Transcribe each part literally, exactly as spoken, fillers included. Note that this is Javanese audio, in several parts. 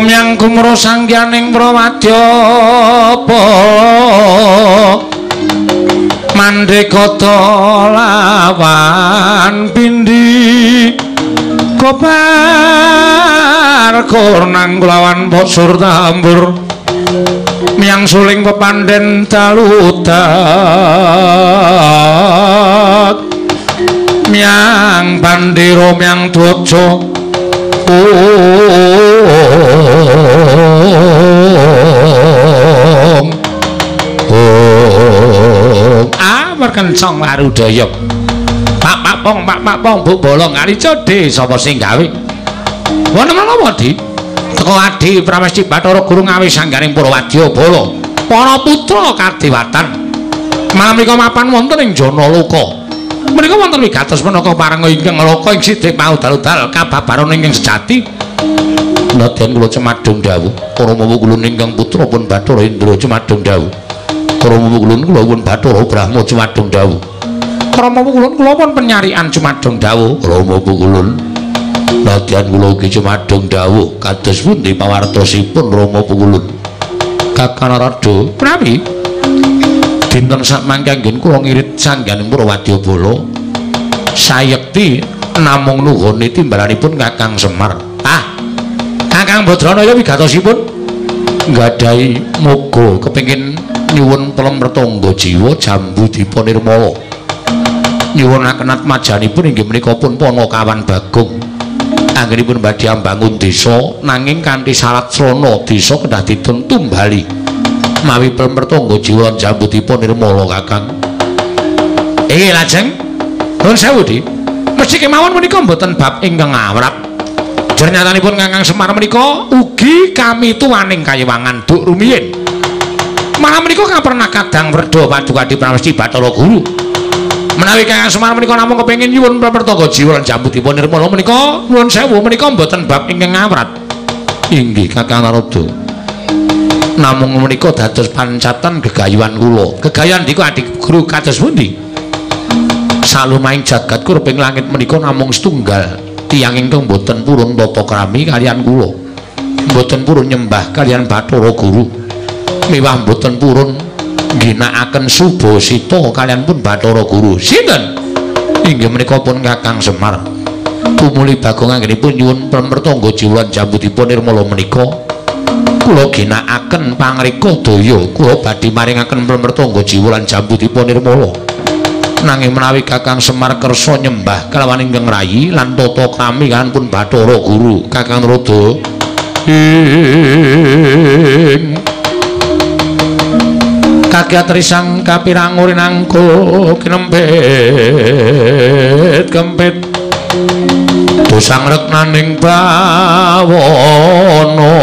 Rumyang kumro sangyaning prawadya mandekata lawan pindhi kobar kornang lawan posur tambur miyang suling pepandhen talutat miyang pandira miyang dwaja ah merkencong marudaya Pak Pak Pong Pak Pak Pong Bu Bolong Arica De sapa sing gawe wonten menapa Di teko Adi Pramesti Bathara Guru ngawi sanggaring Purwadya Bala para putra kadewatan malam menika mapan wonten ing Janaloka menika wonten wigatos menaka parenga ingkang loka ing sithik mau dal-dal kababaran ingkang sejati nadyan kula cemadung dawuh para mawu kula ingkang putra pun Bathara Indra cemadung dawuh para mawu kula kula pun Bathara Brahma cemadung dawuh para mawu kula kula pun penyarian cemadung dawuh para mawu kula nadyan kula ugi cemadung dawuh kados pundi pawartosipun Rama Pukulun Kakang Narada prawi dinten sakmangke anggen kula ngirit sangganing Purwadya Bala sayekti namung nuhune timbalanipun Kakang Semar. Ah, Kakang Badranaya wigatosipun nggadahi moga kepengin nyuwun pelempertangga jiwa Jambu Dipa Nirmala. Nyuwunaken atmajanipun inggih menika pun Panakawan Bagong. Anggenipun badhe ambangun desa nanging kanthi syarat srana desa kedah didun tumbali. Mawi pelempertangga jiwa Jambu Dipa Nirmala Kakang. Eh lajeng nuwun sewu Di. Mesti kemawon menika mboten bab ingkang awrat. Jernyatanipun Kakang Semar menika ugi kami tuwaning kayewangan duk rumiyin. Malam menika kapernah kadang werda Paduka Adi Pramesti Bathara Guru. Menawi Kakang Semar menika namung kepengin nyuwun pelempertangga jiwa Jambu Dipa Nirmala menika nuwun sewu menika mboten bab ingkang awrat. Inggih Kakang Narada. Namung menika dados pancatan gegayuhan kula. Gegayuhan niku adik guru kados pundi? Salumahing jagat kurping langit menika namung setunggal tiyang ingkang boten purun tata krami kaliyan kula. Boten purun nyembah kaliyan Bathara Guru. Miwah boten purun ngginakaken Subasita kaliyan pun Bathara Guru. Sinten? Inggih menika pun Kakang Semar. Tumuli Bagong anggenipun nyuwun pelempertangga jiwa Jambu Dipa Nirmala menika kula ginakaken pangrika daya kula badhe maringaken pelempertangga jiwa lan Jambu Dipa Nirmala. Nanging menawi Kakang Semar kersa nyembah kelawan ingkang rayi lan tata krami kan pun Bathara Guru Kakang Narada ing kakiat risang kapirangur nangko kinempet kempet dosang reknaning bawana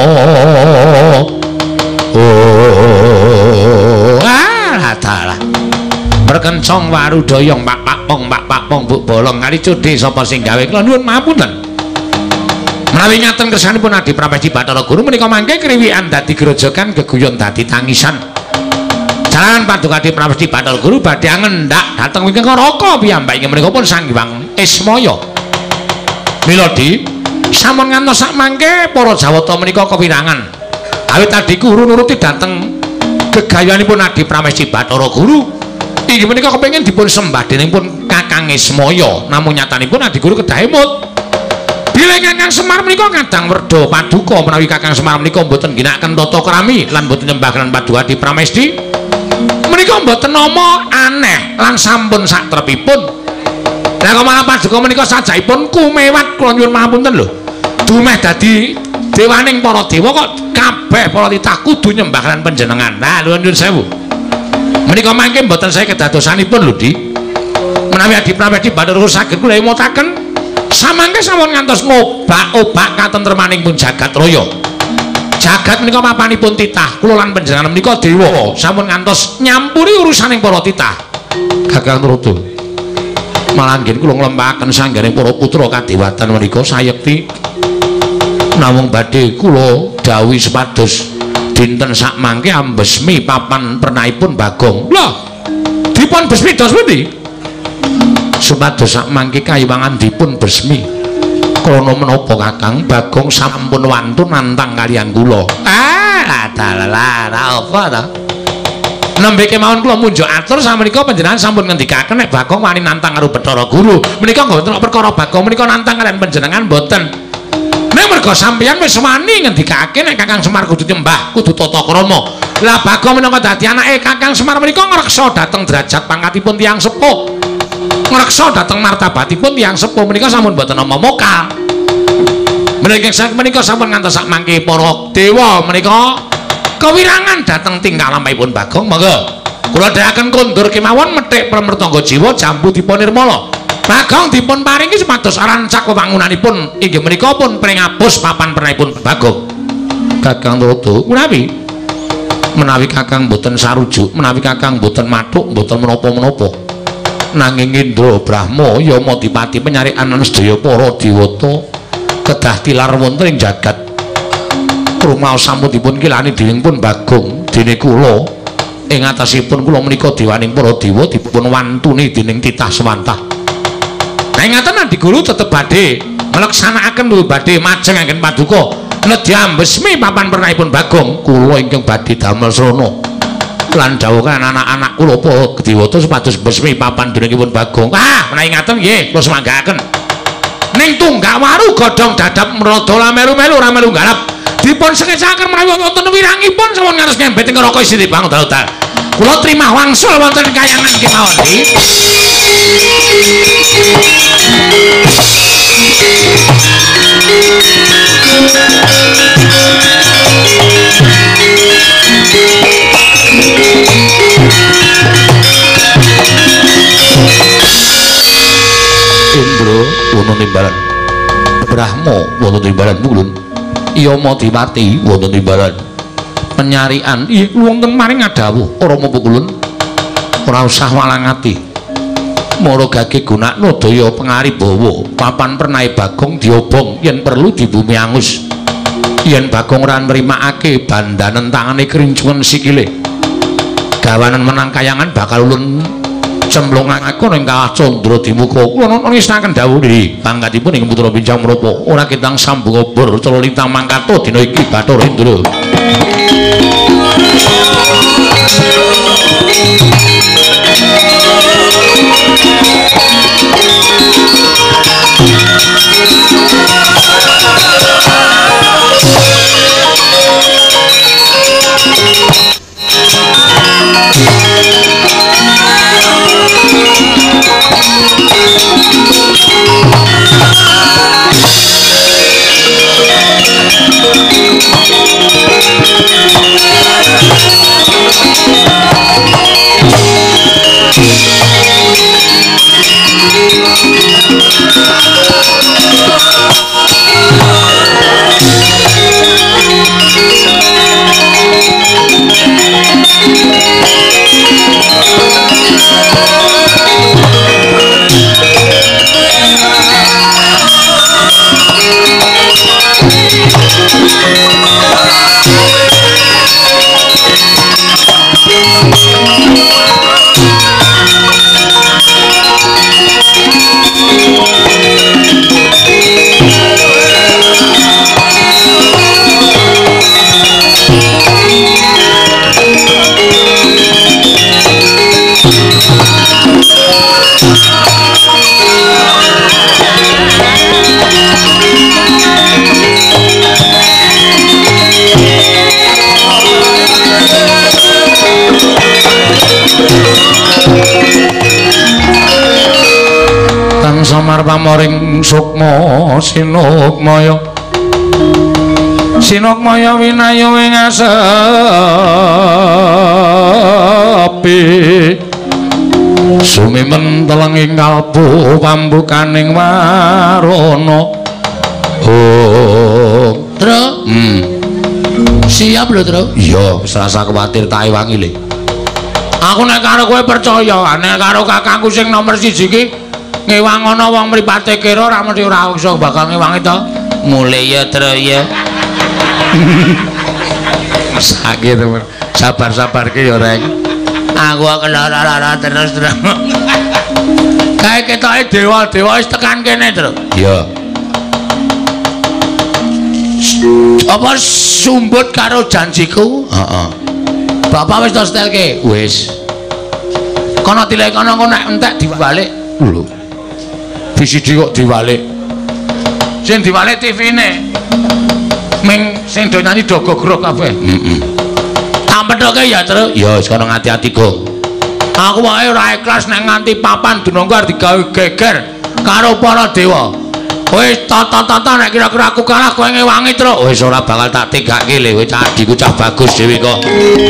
oh ah dalah berkencong warudaya Pak Pak Pong Pak Pak Pong Bu Bolong Arica De sapa sing gawe kula nuwun mapunten. Menawi ngaten kersanipun Adi Pramesti Bathara Guru menika mangke kriwikan dadi grojogan geguyon dadi tangisan. Jalaran Paduka Adi Pramesti Bathara Guru badhe ngendhak dhateng wingking Raka piyambake menika pun Sang Hyang Ismaya. Mila Di sampun ngantos sak mangke para Jawata menika kewirangan. Awit adiku nuruti dhateng gegayuhanipun Adi Pramesti Bathara Guru. Inggih menika kepengin dipun sembah deningipun Kakang Ismaya namung nyatanipun Adi Guru kedah emut. Bilih Kakang Semar menika kadang werda paduka menawi Kakang Semar menika mboten ginakaken tata krami lan mboten nyembah lan Paduka Adi Pramesti menika mboten nama aneh lan sampun satrepipun. Lah kok malah Paduka menika sajaipun kumewat kula nyuwun mapunten lho. Dumeh dadi dewaning para dewa kok kabeh para titah kudu nyembah lan panjenengan. Nah nuwun sewu. Menika mangke mboten saya kedadosanipun lho Di. Menawi Adi Pramesti Bathara Guru saged kula emutaken samangke sampun ngantos ngobak-obak katentremaning pun jagat raya. Jagat menika mapanipun titah kula lan panjenengan menika dewa sampun ngantos nyampuri urusaning para titah. Kakang Narada. Malah nggih kula nglempahaken sanggaring para putra kadewatan menika sayekti namung badhe kula dawuhi supados dinten sak mangke ambesmi papan pernahipun Bagong. Lho, dipun besmi dos pundi? Supados sak mangke kayiwangan dipun besmi Krana menapa Kakang Bagong sampun wantun nantang kaliyan kula. Ah, dalah apa ta? Nembe kemawon kula munjuk atur samenika panjenengan sampun ngendikaken nek Bagong wani nantang karo Bathara Guru. Menika mboten perkara Bagong menika nantang kaliyan panjenengan mboten. Nek merga sampeyan wis wani ngendikake nek Kakang Semar kudu nyembah, kudu tata krama. Lah Bagong menika dadi anake Kakang Semar menika ngreksa dhateng derajat pangkatipun tiyang sepuh. Ngreksa dhateng martabatipun tiyang sepuh menika sampun mboten nama mokal. Menika menika sampun ngantos sak mangke para dewa menika kewirangan dhateng tingkah lampahipun Bagong. Monggo kula dherekaken kondur kemawon methik pramrtangga jiwa jambu dipun nirmala. Bagong dipun paringi supados rancak wewangunanipun inggih menika pun pringabus papan pernahipun Bagong. Kakang Rada menawi menawi Kakang boten sarujuk, menawi Kakang boten mathuk, boten menapa-menapa. Nanging Indra Brahma Yama Dipati penyarikan sedaya para dewata kedah tilar wonten ing jagat. Rumaos sampun kilani dening pun Bagong dene kula ing atasipun kula menika dewaning para dewa dipun wantuni dening titah Semantah. Nah ngaten Adi Guru tetep badhe mleksanakaken lho badhe majeng anggen paduka nedhi ambesmi papan pernahipun Bagong kula ingkang badhe damel srana lan dawuhan anak-anak kula para dewata supados besmi papan denengipun Bagong. Ah menawi ngaten nggih kula semanggaaken ning tunggak waru godhong dadap mrada melu-melu ora melu garap dipun sengecaken menawi wonten wirangipun sampun ngantos ngembet ing neraka isi bang dal-dal. Kula trimah wangsul wonten kayangan kemawon iki. Indra wonten timbalan, Brahma wonten timbalan mulun, Yama Dipati wonten timbalan. Penyarian iya wonten maring adawuh ora mapa kulun ora usah walang ati mara gage gunakna daya pangaribawa papan pernahe Bagong diobong yen perlu di bumi angus yen Bagong ora nrimakake bandanen tangane kerincungan sikile gawanan menang kayangan bakal ulun cemplungaken ing kawah Candra Dimuka kula nisnaken dawuh niki pangkatipun ing putra bincang menapa ora kitang sambung obor cala lintang mangkato dina iki Bathara Indra. Samar pamoring sukma sinukmaya sinukmaya winayu ing asepi sumimen telenging kalbu pambukaning warana oh Tru hmm. Siap lho Tru iya wis rasa kuwatir tak ewangi le aku nek karo kowe percaya nek karo kakangku sing nomor siji iki ngewangono wong mripate kira ora mesti ora iso bakal ngewangi to. Mulih ya Tru ya. Sakit temen. Sabar-sabar ki ya Rek. Aku kelara-lara terus terus. Kae ketoke dewa-dewa wis tekan kene Tru. Iya. apa sumbut karo janjiku? Heeh. Bapak wis to setelke? Wis. Kono tilek kono engko nek entek diwalik. Lho. V C D kok diwalik. Sing diwalik T V-ne. Ming sing do nyanyi do gogrok kabeh. Heeh. Tak pedhoke ya, Tru. Ya wis kono ngati-ati, Go. Aku wae ora ikhlas nek nganti papan dununggar digawe geger karo para dewa. Wis tata-tata nek kira-kira aku kalah kowe ngewangi, Tru. Wis ora bakal tak tegake le, wis adiku cah bagus dhewe kok.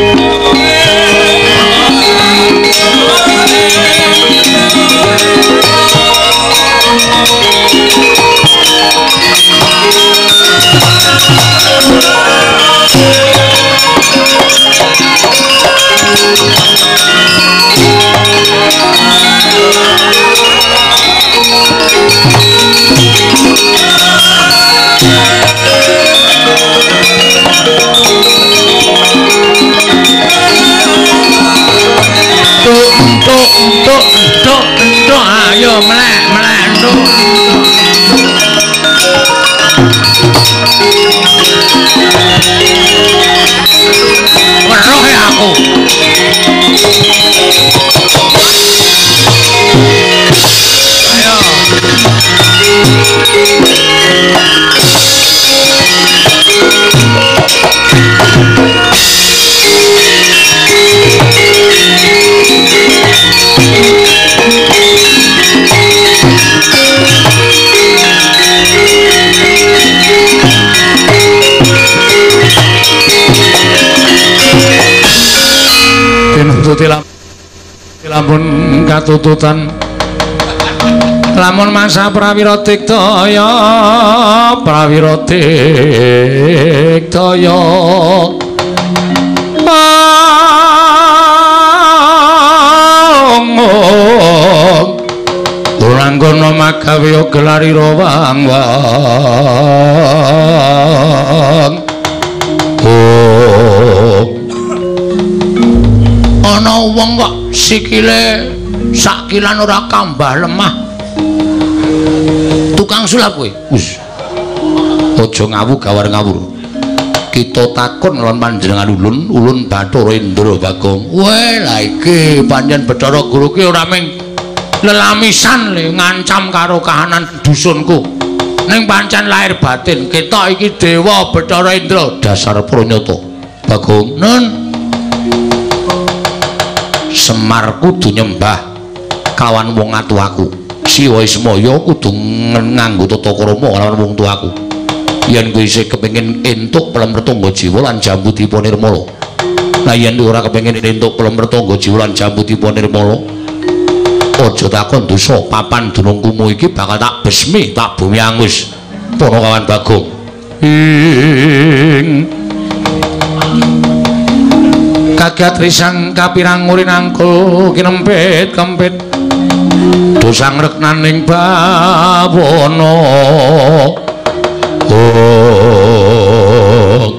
Entuk, entuk, entuk, entuk, ayo melek, melek, entuk. Weruh ya aku. Ayo. Tinututi lamun katututan lamun masa prawira diktaya prawira diktaya Uranggono magawe gelari rawang wang oh ana wong kok sikile sakilan ora kambah lemah tukang sulap kowe wis aja ngawu gawar ngawur kita takon lawan panjenengan ulun ulun Bathara Indra Bagong weh la iki panjen Bathara Guru ki ora mung lelamisan le ngancam karo kahanan dusunku ning pancen lahir batin kita iki dewa Bathara Indra dasar pranyata Bagong nun Semar kudu nyembah kawan wong atuaku Siwa Ismaya kudu nganggo tata krama lawan wong tuaku yen kowe isih kepengin entuk Pelemretangga Jiwa lan Jambudipun Nirmala lah yen ora kepengin entuk Pelemretangga Jiwa lan Jambudipun Nirmala aja takon dosa papan dunungkumu iki bakal tak besmi tak bumi angus para kawan Bagong ing kagat risang kapirang ngurin angkul kinempit kempit dosang reknaning bawono oh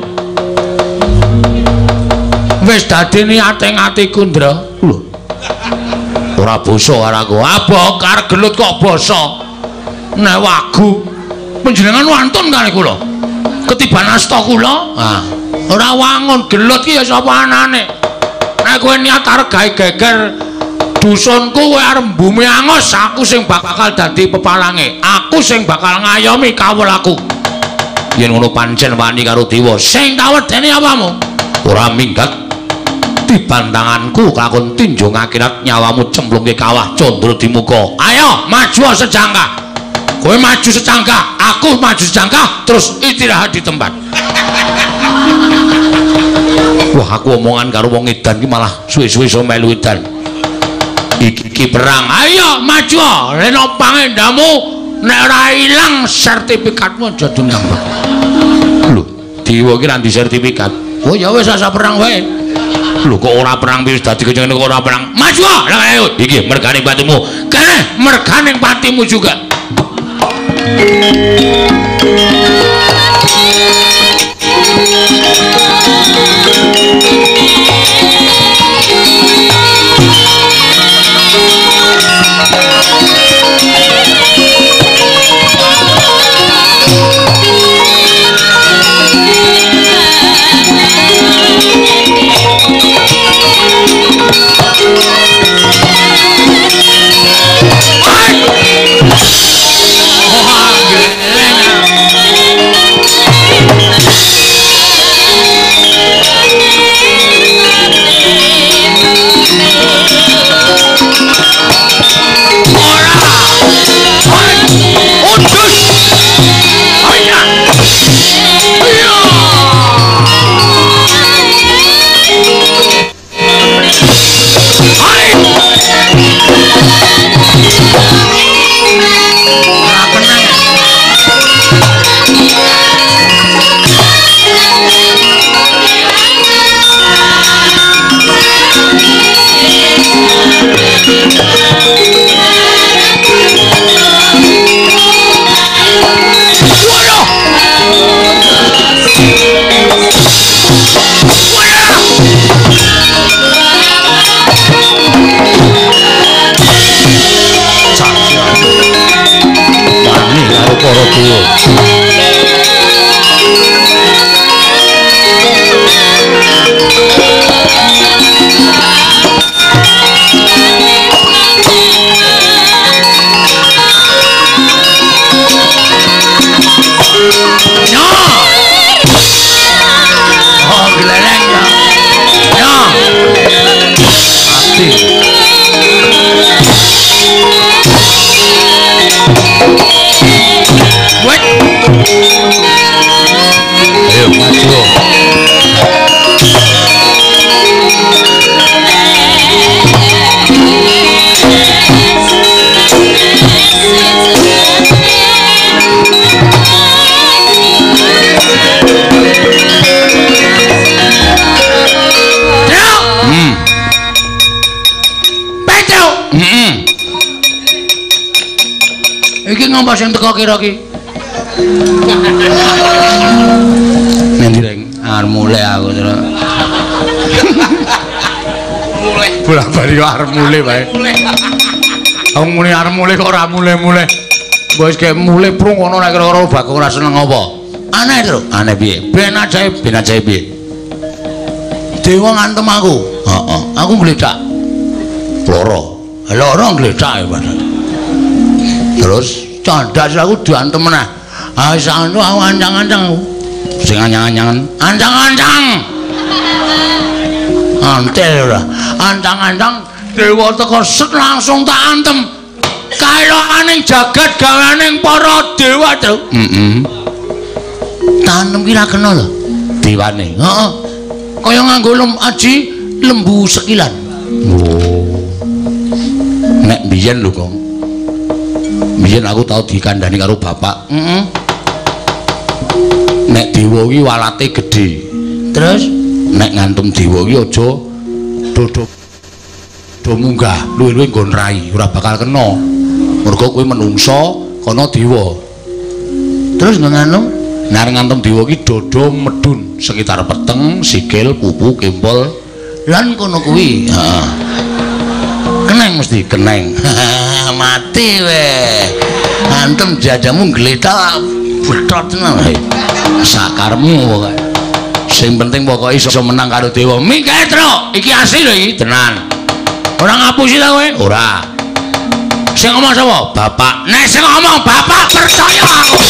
wis dadi niate atiku Ndra lho ora basa karo aku abokar gelut kok basa nek wagu panjenengan wantun karo kula ketiban asta kula ah ora wangun gelut ki ya sapa anane nek kowe niat arep gawe geger dusunku kowe arep bumi angus aku sing bakal dadi pepalange aku sing bakal ngayomi kawulaku yen ngono pancen wani karo dewa sing tawedeni apamu ora minggat dibantanganku kakon tinjung akhirat nyawamu cemplungke kawah Candra Dimuka ayo maju sejangka kowe maju secangkah aku maju secangkah terus istirahat di tempat wah aku omongan karo wong edan ki malah suwe-suwe iso melu edan iki iki perang ayo maju reno pangendamu nek ora ilang sertifikatmu aja dinyambut lho dewa ki ra di sertifikat oh ya wis asa perang wae lho kok ora perang wis dadi kenceng kok ora perang maju lah ayo iki merganing patimu kene merganing patimu juga Waduh. Iki ngomong sing teko kira ki. Nanti reng, arep mulai aku terus. Mulai. Bolak-balik kok arep mulai bae. Aku muni arep mulai kok ora mulai-mulai. Wis kek mulai prung ngono nek kira-kira Bagong ora seneng apa? Aneh to. Aneh piye? Ben ajaib, ben ajaib piye? Dewa ngantem aku. Heeh. Aku ngledak. Loro. Loro ngledak padahal. Terus candas aku diantem meneh. Ah santu aku ancang-ancang. Sing anyang-anyangan, Ancang-ancang. Antel ora. Ancang-ancang dewa teko set langsung tak antem. Kaelokaning jagat gawaning para dewa, Tru. heeh. Tanem ki ra kena lho. Diwane. Heeh. Kaya nganggo lem aji lembu sekilan. Oh. Nek biyen lho, Kong. Biyen aku tau dikandhani karo bapak. Heeh. Nek dewa ki walate gedhe. Terus Nek ngantem dewa ki aja dodo do munggah, luwih-luwih nggon rai, ora bakal kena. Mergo kowe menungso, kana dewa. terus ngantem Nek ngantem dewa ki dodo medun sekitar peteng, sikil, pupu, kempol, lan kono kuwi. heeh. Keneng mesti keneng. Mati weh. Antem jajamu gletak betot tenan. Sakarmu pokoke. Sing penting pokoke iso menang karo dewa. Minggae, Tru. Iki asli lho iki. Tenan. Ora ngapusi ta kowe? Ora. Sing ngomong sapa? Bapak. Nek sing ngomong bapak percaya aku.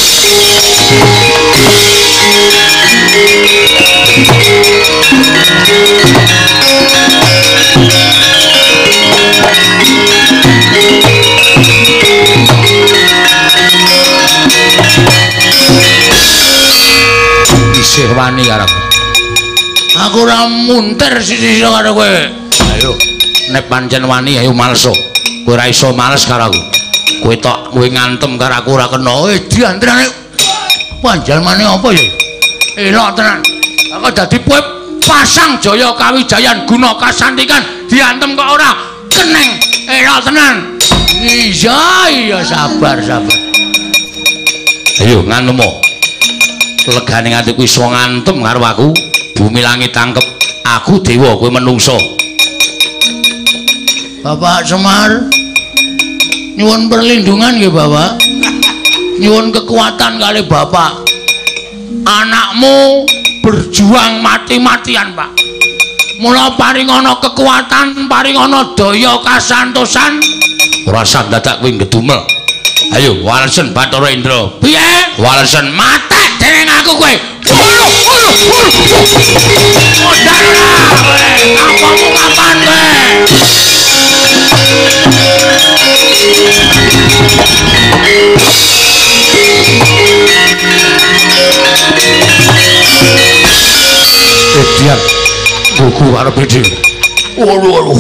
Isih wani karo aku. Aku ora munter sisi-sisi karo kowe. Ayo, nek pancen wani ayo maleso. Kowe ora iso males karo aku. Kowe tok kowe ngantem karo aku ora kena. Eh diantrane panjalmane apa ya? Elok tenan. Aku dadi kowe pasang Jaya Kawijayan guna kasantikan diantem kok ora keneng. Elok tenan. Iya iya sabar sabar. Ayo ngantemmu. Legane atiku iso ngantem karo aku. Bumi langit tangkep. Aku dewa, kowe menungso. Bapak Semar nyuwun perlindungan nggih Bapak. Nyuwun kekuatan kali Bapak. Anakmu berjuang mati-matian, Pak. Mula paring ana kekuatan, paring ana daya kasantosan. Ora sak dadak kowe ngedumel. Ayo walesen Bathara Indra. Piye? Walesen Matek dening aku kowe. Ulu, ulu, ulu. Modal lah kowe. Apamu kapan kowe? Eh diam. Buku karo bedi. Ulu, ulu.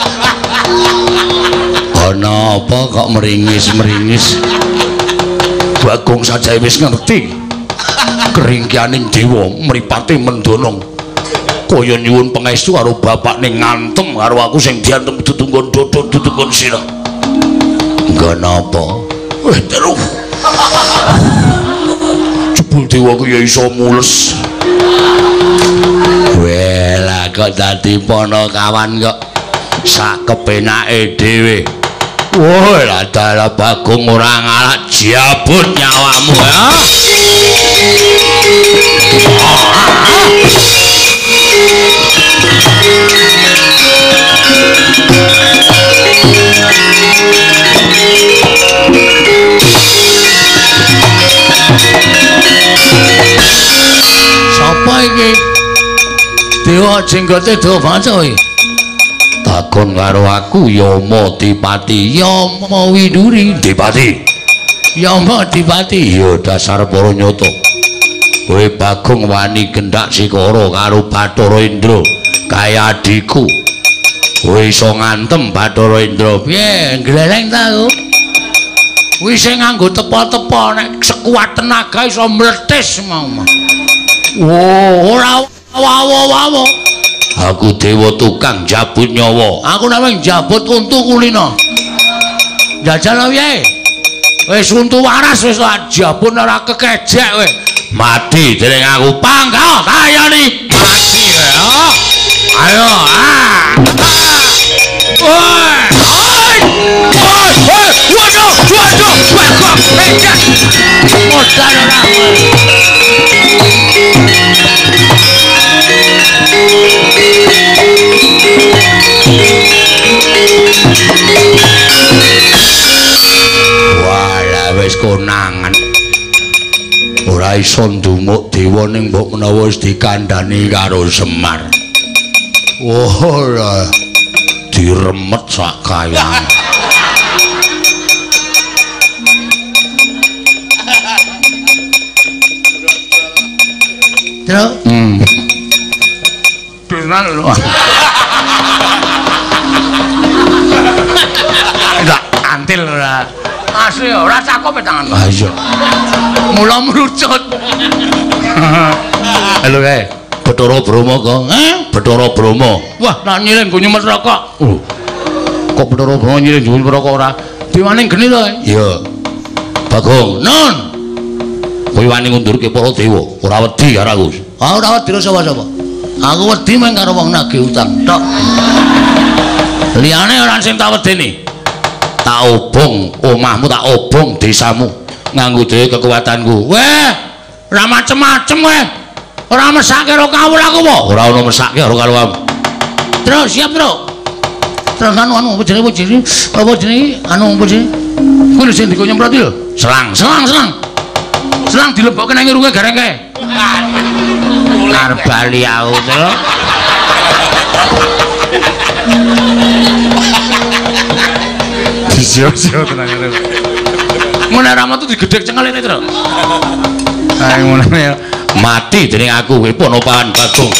Ana apa kok meringis-meringis? Bagong saja wis ngerti. Keringkianing dewa mripate mendonong. Kaya nyuwun pangestu karo bapak ning ngantem karo aku sing diantem tutunggon dodot tutunggon sirah. Enggak napa. Eh terus. Jebul dewa ku ya iso mules. Wela kok dadi pono kawan kok sak kepenake dhewe. Woi, adalah Bagong orang alat jabut nyawamu ya. Sapa iki? Dewa jenggote Dewa Baca iki. Takon karo aku Yama Dipati. Yama Widuri Dipati. Yama Dipati. Ya dasar para nyata. Kowe Bagong wani gendak sikara karo Bathara Indra kaya adikku. Kowe iso ngantem Bathara Indra. Piye gleleng ta aku? Wis sing nganggo tepa-tepa nek sekuat tenaga iso mletis mau. Oh, ora wawo-wawo. Aku dewa tukang jabut nyawa. Aku namanya jabut untu kulino. Jajal piye? Wis untu waras wis jabut ora kekejek kowe. Mati dening aku panggal tayani. Mati ya. Ayo ah. Woi, woi. Woi, woi. Waduh, waduh. Bagong pecat. Modal ora. Walah wis konangan. Ora iso ndumuk dewa ning mbok menawa wis dikandhani karo Semar. Ora diremet sak kayang. Terus? Hmm. Tenan lho. Enggak antil ora. Asli ora cakep tangan. Ah iya. Mula merucut. Halo kae. Bathara Brahma kok. Heh? Bathara Brahma. Wah, nak nyiling go nyumet rokok. Oh. Kok Bathara Brahma nyiling nyumet rokok ora? Diwaning geni to. Iya. Bagong, Nun. kowe wani ngundurke para dewa, ora wedi karo aku. Ah ora wedi sapa-sapa. Aku wedi meng karo wong nagih utang tok. Liyane ora sing tak wedeni. Tak obong omahmu, tak obong desamu nganggo dhewe kekuatanku. Weh, ora macem-macem kowe. Ora mesake karo kawul aku apa? Ora ono mesake karo kamu. Terus siap, Bro. Terus anu anu apa jenenge apa jenenge? Apa jenenge? Anu apa jenenge? Kuwi lho sing diko nyemprot lho. Selang, Selang, selang. Selang dilebokke nang irunge gareng kae. arep bali aku terus. Sio-sio tenan ngene. Mun rama tuh digedhek cengelene, Tru. Ae ngono ya. Mati dening aku kowe Ponopahan Bagong.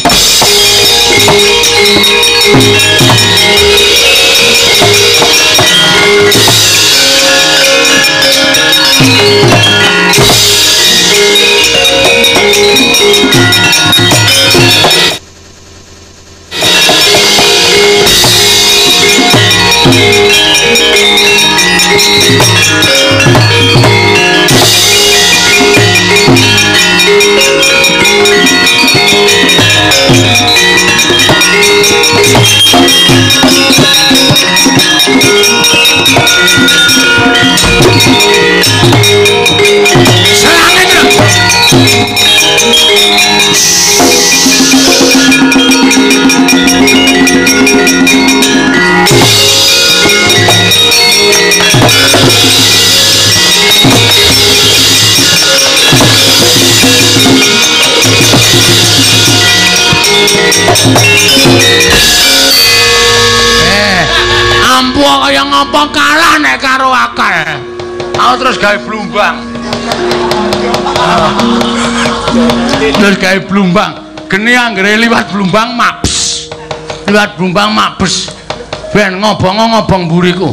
Eh, ampu kaya ngapa kalah nek karo akal. Aku terus gawe blumbang. Terus gawe blumbang. Geni anggere liwat blumbang maps. Liwat blumbang mapes. Ben ngobong-ngobong mburiku.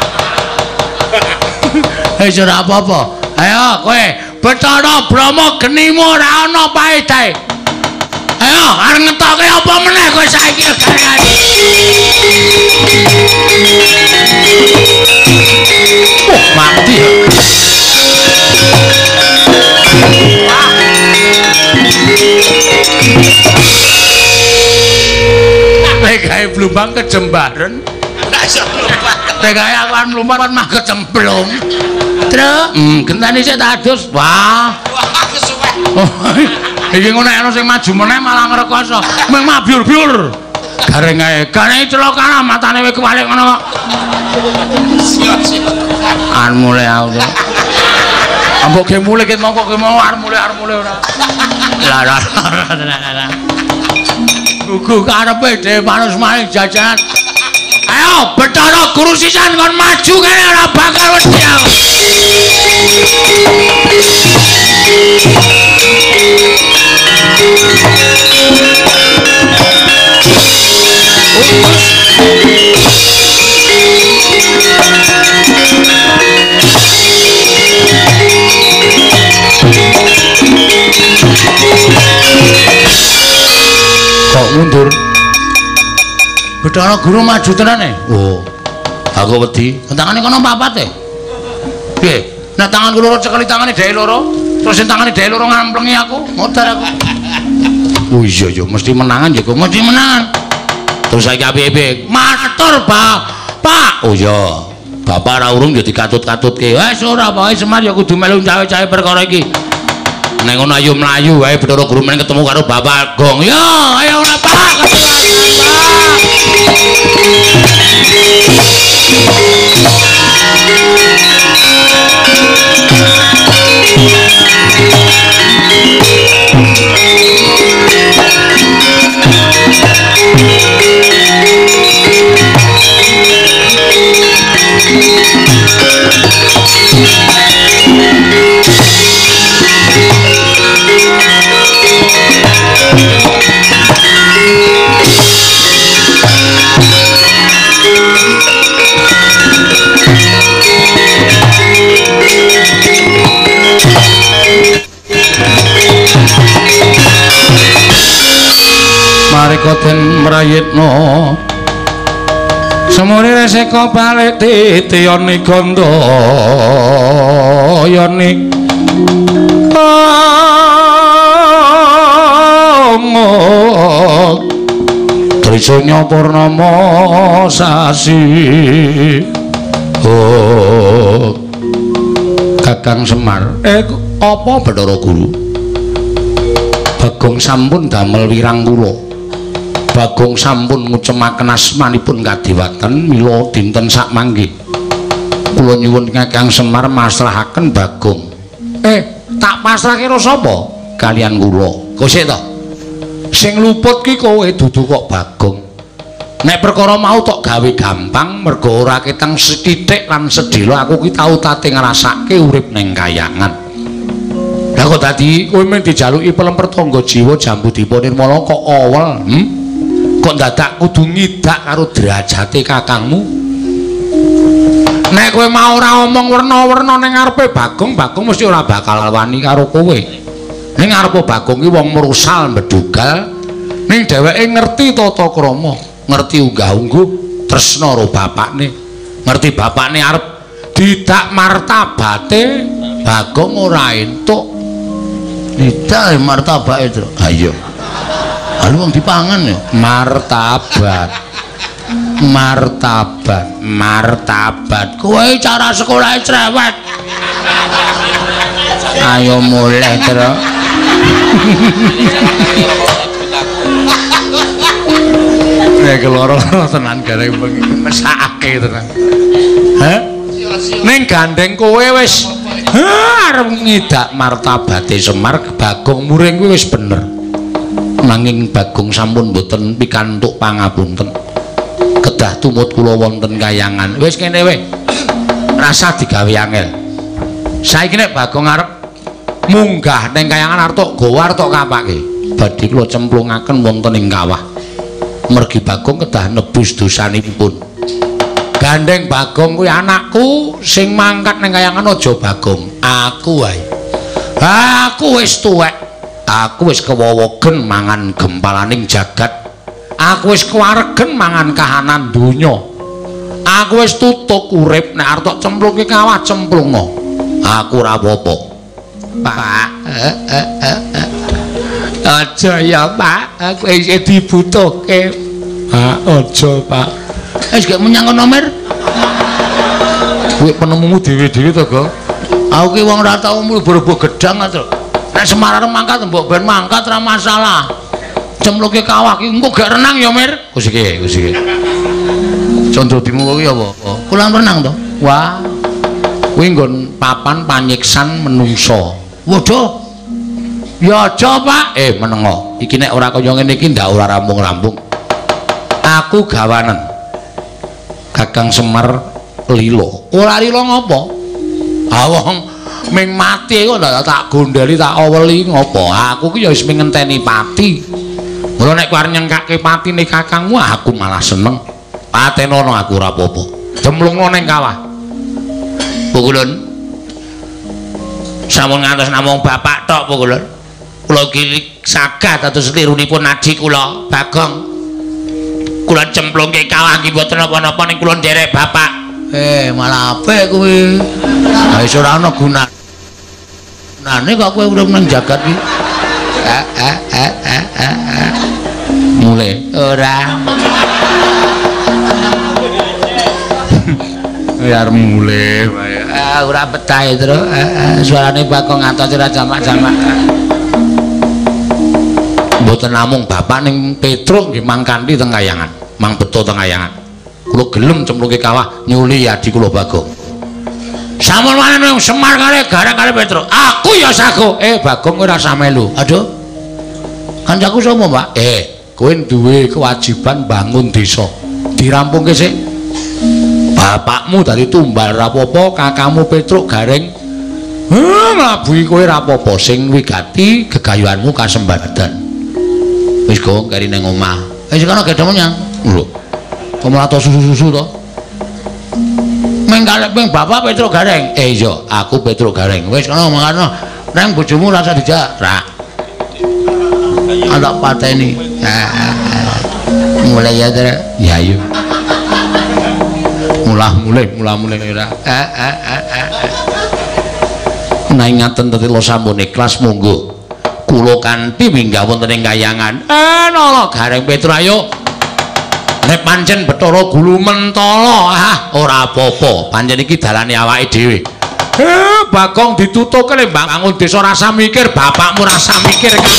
Hei, ora apa-apa. Ayo kowe, Bathara Brahma genimu ora ana paedahe. Ayo, arep ngetoke apa meneh kowe saiki garane. Oh, mati. Lek gawe blumbang kejembaran. Ora iso blumbang. Nek kaya aku kan mlumpat kan mah kecemplung. Truk, hmm, genteni sik tak adus. Wah. Wah, kesuwen. Oh, iki ngono ana sing maju meneh malah ngrekoso. Meng mabyur-byur. Gareng ae. Gareng celaka matane kowe kewalik ngono kok. Siap-siap. An mulai aku. Ambok ge mulai ket mongko ge mau arep mulai arep mulai ora. Lah lah lah. Gugu karepe dhewe manus maling jajan. Ayo Bathara Guru sisan kon maju kene ora bakal wedi aku. Kok mundur? Bathara Guru maju tenane. Oh. Aku wedi. Tangane kono papat e. Piye? Nek tanganku loro cekeli tangane dhewe loro, terus sing tangane dhewe loro ngamplengi aku, modar aku. Oh iya ya, mesti menangan ya kok, mesti menangan. Terus saiki piye-piye? Matur, Pak. Pak. Oh iya. Bapak ora urung ya dikatut-katutke. Wis ora apa Semar ya kudu melu cawe-cawe perkara iki. Nek ngono ayo mlayu wae Bathara Guru men ketemu karo Bapak Agong. Yo, ayo ora Pak. Marika den mrayitna semuri reseka balik titiyane gandha yani Trisanya Purnama sasi oh Kakang Semar eh apa Bathara Guru Bagong sampun damel wirang kula Bagong sampun ngucemaken asmanipun kadhewaken mila dinten sakmangke kula nyuwun Kakang Semar masrahaken Bagong eh tak pasrahke karo sapa kalian kula kok sik to sing luput ki kowe dudu kok Bagong nek perkara mau tok gawe gampang mergo ora keteng sithik lan sedhela aku ki tau tate ngrasake urip ning kayangan lah kok dadi kowe men dijaluki pelemper tangga jiwa jambu dipa nirmala kok awel hmm? Kok dadak kudu ngidak karo derajate kakangmu nek kowe mau ora omong werna-werna ning ngarepe Bagong Bagong mesti ora bakal wani karo kowe ning ngarepe Bagong ki wong merusal mbedugal ning dheweke ngerti tata krama ngerti unggah-ungguh tresna karo bapakne ngerti bapakne arep didak martabate Bagong ora entuk didak martabake to ha iya Lalu wong dipangan ya martabat martabat martabat kowe cara sekolah cerewet ayo mulai terus nek keloro tenan gareng bengi mesake tenan ha ning gandeng kowe wis arep ngidak martabate Semar Bagong muring kuwi wis bener nanging Bagong sampun mboten pikantuk pangapunten kedah tumut kula wonten kayangan wis kene wae rasa digawe angel saiki nek Bagong arep munggah ning kayangan arep gawa arep kapake badhe kula cemplungaken wonten ing kawah mergi Bagong kedah nebus dosanipun gandeng Bagong kuwi anakku sing mangkat ning kayangan aja Bagong aku wae aku wis tuwek aku wis kewowogen mangan gempalaning jagat aku wis kewaregen mangan kahanan donya aku wis tutuk urip nek arep cemplungke kawah cemplungno aku ora apa-apa Pak aja ya Pak aku isih dibutuhke ha aja Pak wis gak menyang kono mer Kuwi penemumu dhewe-dhewe to, Go. Aku ki wong ora tau mlebu gedang to. Nek Semarang mangkat mbok ben mangkat ora masalah. Cemluke kawah ki engko gak renang ya, Mir. Wis iki, wis iki. Condodimu kuwi apa? Kulang renang to? Wah. Kuwi nggon papan panyiksan menungso. Waduh. Ya aja, Pak. Eh, menengo. Iki nek ora kaya ngene iki ndak ora rampung-rampung. Aku gawanen. Kakang Semar lilo. Ora lilo ngopo? Ah wong ming mati kok ndak tak gondeli tak aweli ngopo? Aku ki ya wis ngenteni pati. Mula nek kowe arep nyengkake patine kakangmu aku malah seneng. Patenono aku ora apa-apa. Cemlungno ning kawah. Pukulun. Sampun ngantos namung bapak tok Pukulun. Kula gilik sagad atus lirunipun aji kula Bagong. Kula cemplungke kawah nggih mboten napa-napa ning kula nderek bapak. Eh, malah apik kuwi. Ha iso ora ana gunane. Gunane kok kowe urip nang jagat iki. Eh eh eh eh eh. Mulai ora. Ya mulai. Ah ora betah terus. Suarane Bagong ngantos ora jamak-jamak. Mboten namung bapak ning Petruk nggih mangkanthi teng Kayangan. Mang beto teng Kayangan. Kula gelem cemplungke kawah nyuli adi kula Bagong. Sampun maneh nang Semar kare gareng kare Petruk. Aku ya sago. Eh Bagong kowe ora usah melu. Aduh. Kancaku sapa, Mbak? Eh, kowe duwe kewajiban bangun desa. Dirampungke sik. Bapakmu dari tumbal rapopo, kakakmu Petruk gareng. Heh, mlabuhi kowe rapopo sing wigati gegayuhanmu kasembadan. Wis go kari ning omah. Wis kono gedhe menyang. Lho. Pemlato susu-susu to. Menggalek ping bapak Petruk gareng. Eh iya, aku Petruk gareng. Wis kono mangano. Nang bojomu rasa dijak. Ra. Ada pateni. Mulai ya, Dre. Ya ayo. Mulah mulai, mulah mulai ora. Eh eh eh eh. Nah ngaten tetelo sampun ikhlas monggo. Kula kanthi minggah wonten ing Kayangan. Eh nala gareng Petruk ayo. Nek pancen Bathara Gulu Mentala, ah ora apa-apa. Pancen iki dalane awake dhewe. Eh Bagong ditutuke le bangun desa rasa mikir, bapakmu rasa mikir kakang.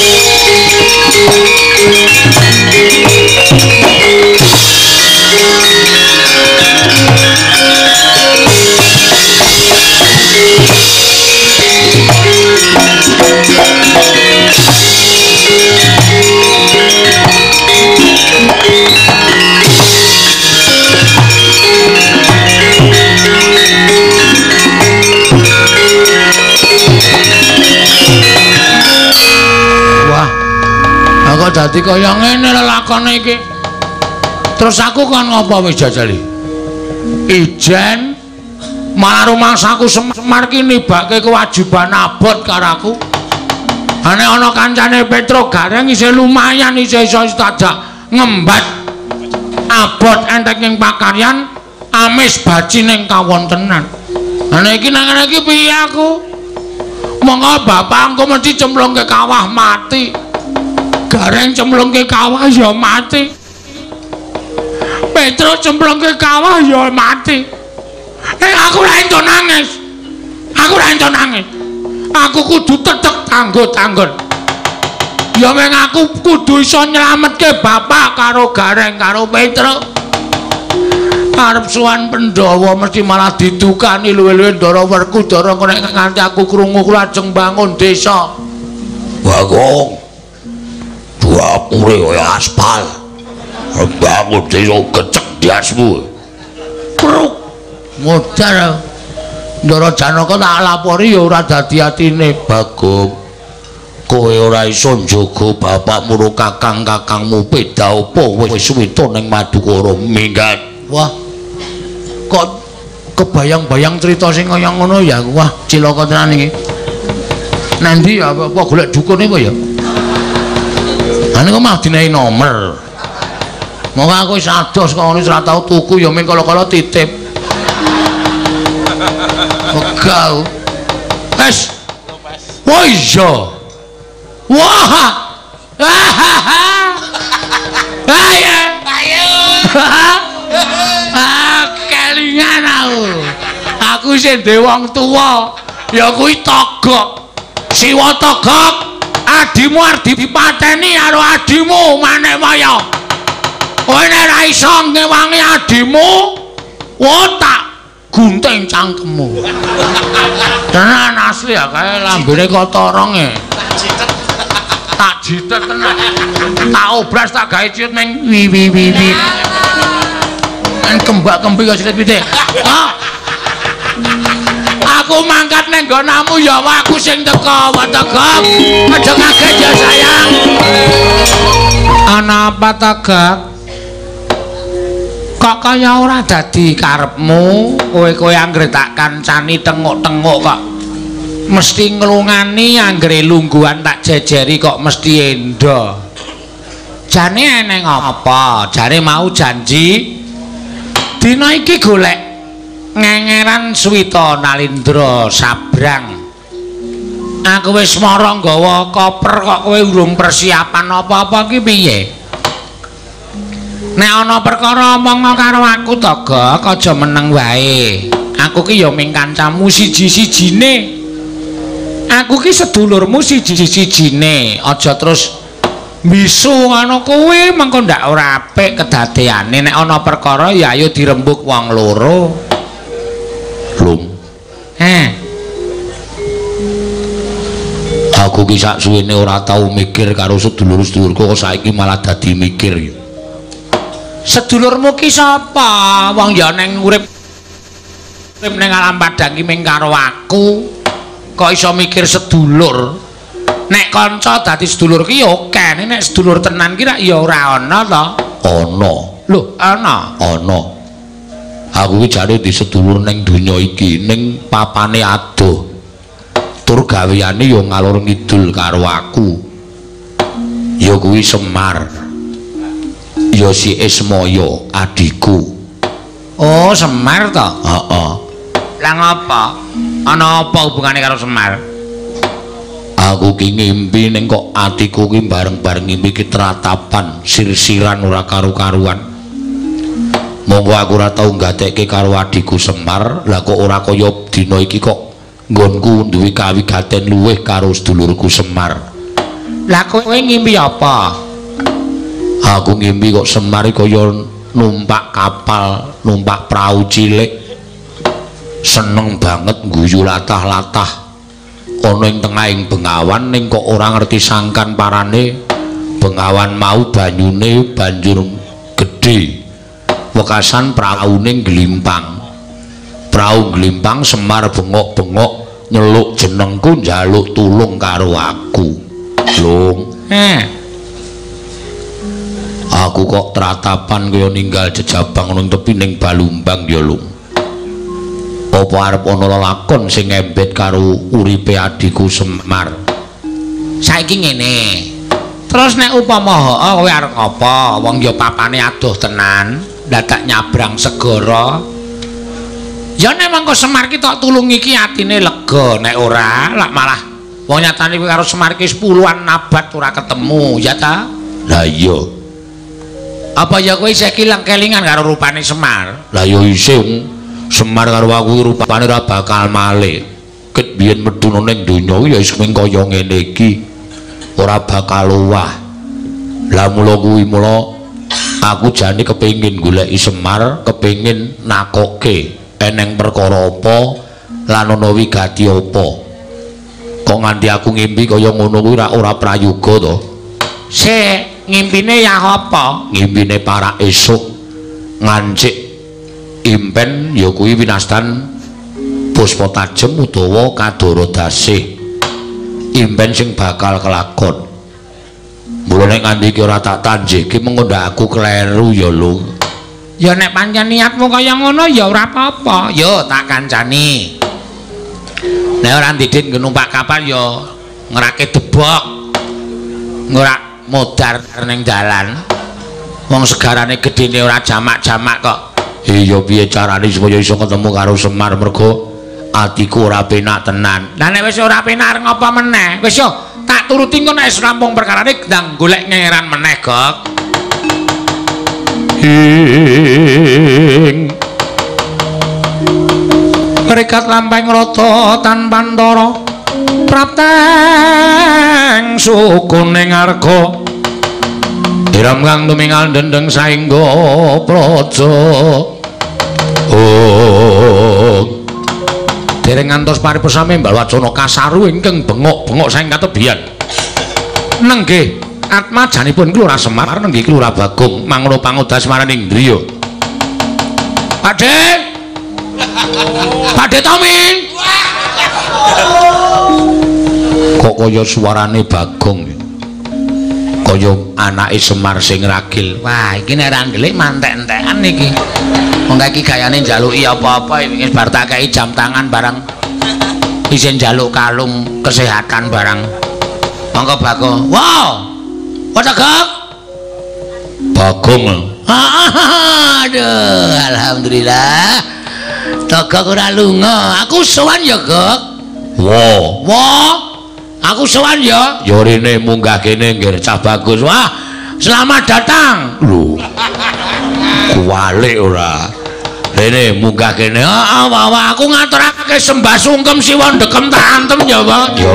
Aku dadi kaya ngene lelakone iki. Terus aku kan ngopo wis jajali? Ijen malah rumangsaku Semar ki nibake kewajiban abot karo aku. Ane ana kancane Petruk gareng isih lumayan isih iso tadak ngembat abot entek ning pakaryan amis baci ning kawontenan. Ane iki nang ngene iki piye aku? Monggo bapak engko mesti cemplungke kawah mati. Gareng cemplungke kawah ya mati. Petruk cemplungke kawah ya mati. Eh aku ora ento nangis. Aku ora ento nangis. Aku kudu tetek tanggo-tanggon. Ya meng aku kudu iso nyelametke bapak karo Gareng karo Petruk. Arep suwan Pandhawa mesti malah didukani luwe-luwe Ndara Werkudara nek nganti aku krungu lajeng bangun desa. Bagong. Dua pure kaya aspal. Bangun desa gecek diasmu. Kruk. Modar. Ndara Janaka tak lapori ya ora dadi atine Bagong. Kowe ora iso njaga bapakmu karo kakang-kakangmu peda apa wis suwita ning Madukara minggat. Wah. Kok kebayang-bayang cerita sing kaya ngono ya. Wah, cilaka tenan iki. Nanti ya apa golek dukune apa ya? Ane kok mah dinehi nomor. Monggo aku wis ados kok ora tau tuku ya ming kala-kala titip. Wegah. Wes. Wah iya. Wah. Ayo. Ayo. Ah, kelingan aku. kuwi sing duwe wong tuwa. Ya kuwi Togok. Siwa Togok. Adimu arep dipateni karo adimu Manikmaya. Kowe nek ra iso ngewangi adimu, wotak gunting cangkemmu. Tenan asli ya kae lambene kotorong e. Tak jitet tenan. Tak obras tak gawe ciut ning wi wi wi wi. Nang kembak-kembi kok cilet pitik. Ha. Aku mangkat ning nggonamu ya aku sing teko Tegak. Aja kaget ya sayang. Ana apa Tegak? Kok kaya ora dadi karepmu, kowe-kowe anggere tak kancani tenguk-tenguk kok mesti nglungani, anggere lungguhan tak jejeri kok mesti endo. Jane eneng apa? Jane mau janji dina iki golek ngengeran Swita Nalindra sabrang. Aku wis mara nggawa koper kok kowe urung persiapan apa-apa ki piye? Nek ana perkara omong karo aku Tegak, aja meneng wae. Aku ki ya ming kancamu siji-sijine. Aku ki sedulurmu siji-sijine. Aja terus bisu ngono kowe mengko ndak ora apik kedadeane. Nek ana perkara ya ayo dirembuk wong loro. Lum. Eh. Aku ki sak suwene ora tau mikir karo sedulur-sedulurku kok saiki malah dadi mikir ya. Sedulurmu ki sapa? Wong ya ning urip urip ning alam padang ki ming karo aku. Kok iso mikir sedulur? Nek kanca dadi sedulur ki ya oke, nek sedulur tenan ki rak ya ora ana to. Ana. Lho, ana. Ana. Aku ki jare di sedulur ning donya iki, ning papane adoh. Tur gaweane ya ngalor ngidul karo aku. Ya kuwi Semar. Ya si Ismaya adikku. Oh, Semar to? Heeh. Lah ngapa? Ana apa hubungane karo Semar? Aku ki ngimpi ning kok atiku ki bareng-bareng ngimpi ki tratapan, sir-siran ora karu-karuan. Monggo aku ora tau nggatekke karo adikku Semar, lah kok ora kaya dina iki kok nggonku duwe kawigaten luwih karo sedulurku Semar. Lah kowe ngimpi apa? Aku ngimpi kok Semar kaya numpak kapal, numpak prau cilik. Seneng banget guyu latah-latah. Ana ing tengahing bengawan ning kok ora ngerti sangkan parane. Bengawan mau banyune banjur gedhe. Wekasan praune glimpang. Prau glimpang Semar bengok-bengok nyeluk jenengku njaluk tulung karo aku. Lung. Eh. Aku kok tratapan kaya ninggal jejabang nang tepi ning Balumbang ya, Lung. Apa arep ana lelakon sing ngembet karo uripe adikku Semar? Saiki ngene. Terus nek upama heeh kowe arep apa? Wong ya papane adoh tenan, dadak nyabrang segara. Ya nek mangko Semar ki tok tulungi ki atine lega, nek ora lak malah wong nyatane karo Semar ki sepuluhan abad ora ketemu, ya ta? Lah iya. Apa ya kowe isih kilang kelingan karo rupane Semar? Lah ya isih Semar karo aku rupane ora bakal malih. Ket biyen medhun ning donya ya wis ming kaya ngene iki. Ora bakal luwah. Lah mula kuwi mula aku jane kepengin goleki Semar, kepengin nakoke eneng perkara apa lan ana wigati apa. Kok nganti aku ngimpi kaya ngono kuwi ora ora prayoga to. Sik, ngimpine ya apa? Ngimpine para esuk ngancik impen ya kuwi winastan puspa tajem utawa kadara dasih. Impen sing bakal kelakon. Mula nek nganti iki ora tak tanjihke mengko ndak aku kleru ya, Lung. Ya nek pancen niatmu kaya ngono ya ora apa-apa. Yo tak kancani. Nek ora ndidit numpak kapal ya ngerake debok. Ora modar ning dalan. Wong segarane gedene ora jamak-jamak kok. Iya piye carane supaya iso ketemu karo Semar mergo atiku ora penak tenan. Lah nek wis ora penak arep ngapa meneh? Wis yo tak turuti engko nek wis rampung perkarane gendang golek ngeran meneh, Gok. Ing Berikat lampahing rata tanpa antara prapteng sukuning arga Iram kang tumingal dendeng saengga praja oh dereng ngantos paripurna membal wacana kasaru ingkang bengok-bengok saking katebian nenggih atmajanipun Kelurah Semar nenggih Kelurah Bagong mangono pangudas maraning Indriya Pakde Pakde Tomi kok kaya suarane Bagong kaya anake Semar sing ragil. Wah, iki nek ra ndelik mantek-entekan iki. Wong iki gayane njaluki apa-apa wis bar tak kei jam tangan barang. Isin njaluk kalung kesehatan barang. Monggo Bagong. Wow. Wacagak. Bagong. Aduh, alhamdulillah. Togok ora lunga. Aku sowan ya, Gok. Wo. Wo. Aku sowan ya. Ya rene munggah kene nggih Cah Bagus. Wah, selamat datang. Lho. Kuwalik ora. Rene munggah kene. Heeh, wae aku ngaturake sembah sungkem siwa ndekem tak antem ya, Pak. Yo.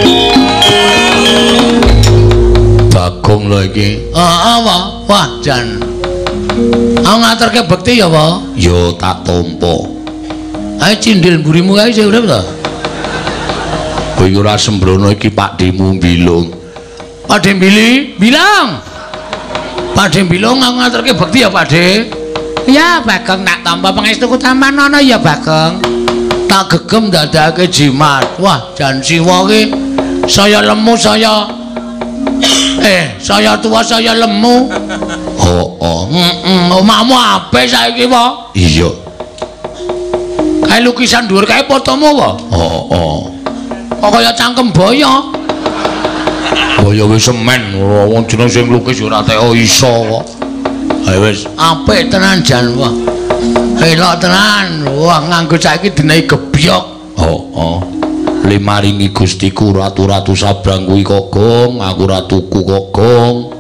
Bagong lho iki. Heeh, Pak. Wah, jan. Aku ngaturke bekti ya, Pak. Yo tak tampa. Ae cindil mburimu kae sing urip to. Kowe ora sembrono iki Pakdemu Bilung. Pakde Bili, bilang. Pakde Bilung aku ngaturke bekti ya, Pakde. Ya, Bagong tak tampa pangestuku tampan ana ya, Bagong. Tak gegem dadake jimat. Wah, jan siwa ki saya lemu saya eh, saya tua saya lemu. Oh, oh. Heeh, omahmu apik saiki, Pak? Iya. Kae lukisan dhuwur kae fotomu, Pak? Oh, oh. Kok kaya cangkem boyo. Boyo wis semen, wong jeneng sing lukis ora teko iso kok. Ayo wis apik tenan jan wah. Elok tenan. Wah nganggo saiki dinehi gebyok. Oh, oh. Limaringi Gustiku ratu-ratu sabrang kuwi Kogong, aku ratuku Kogong.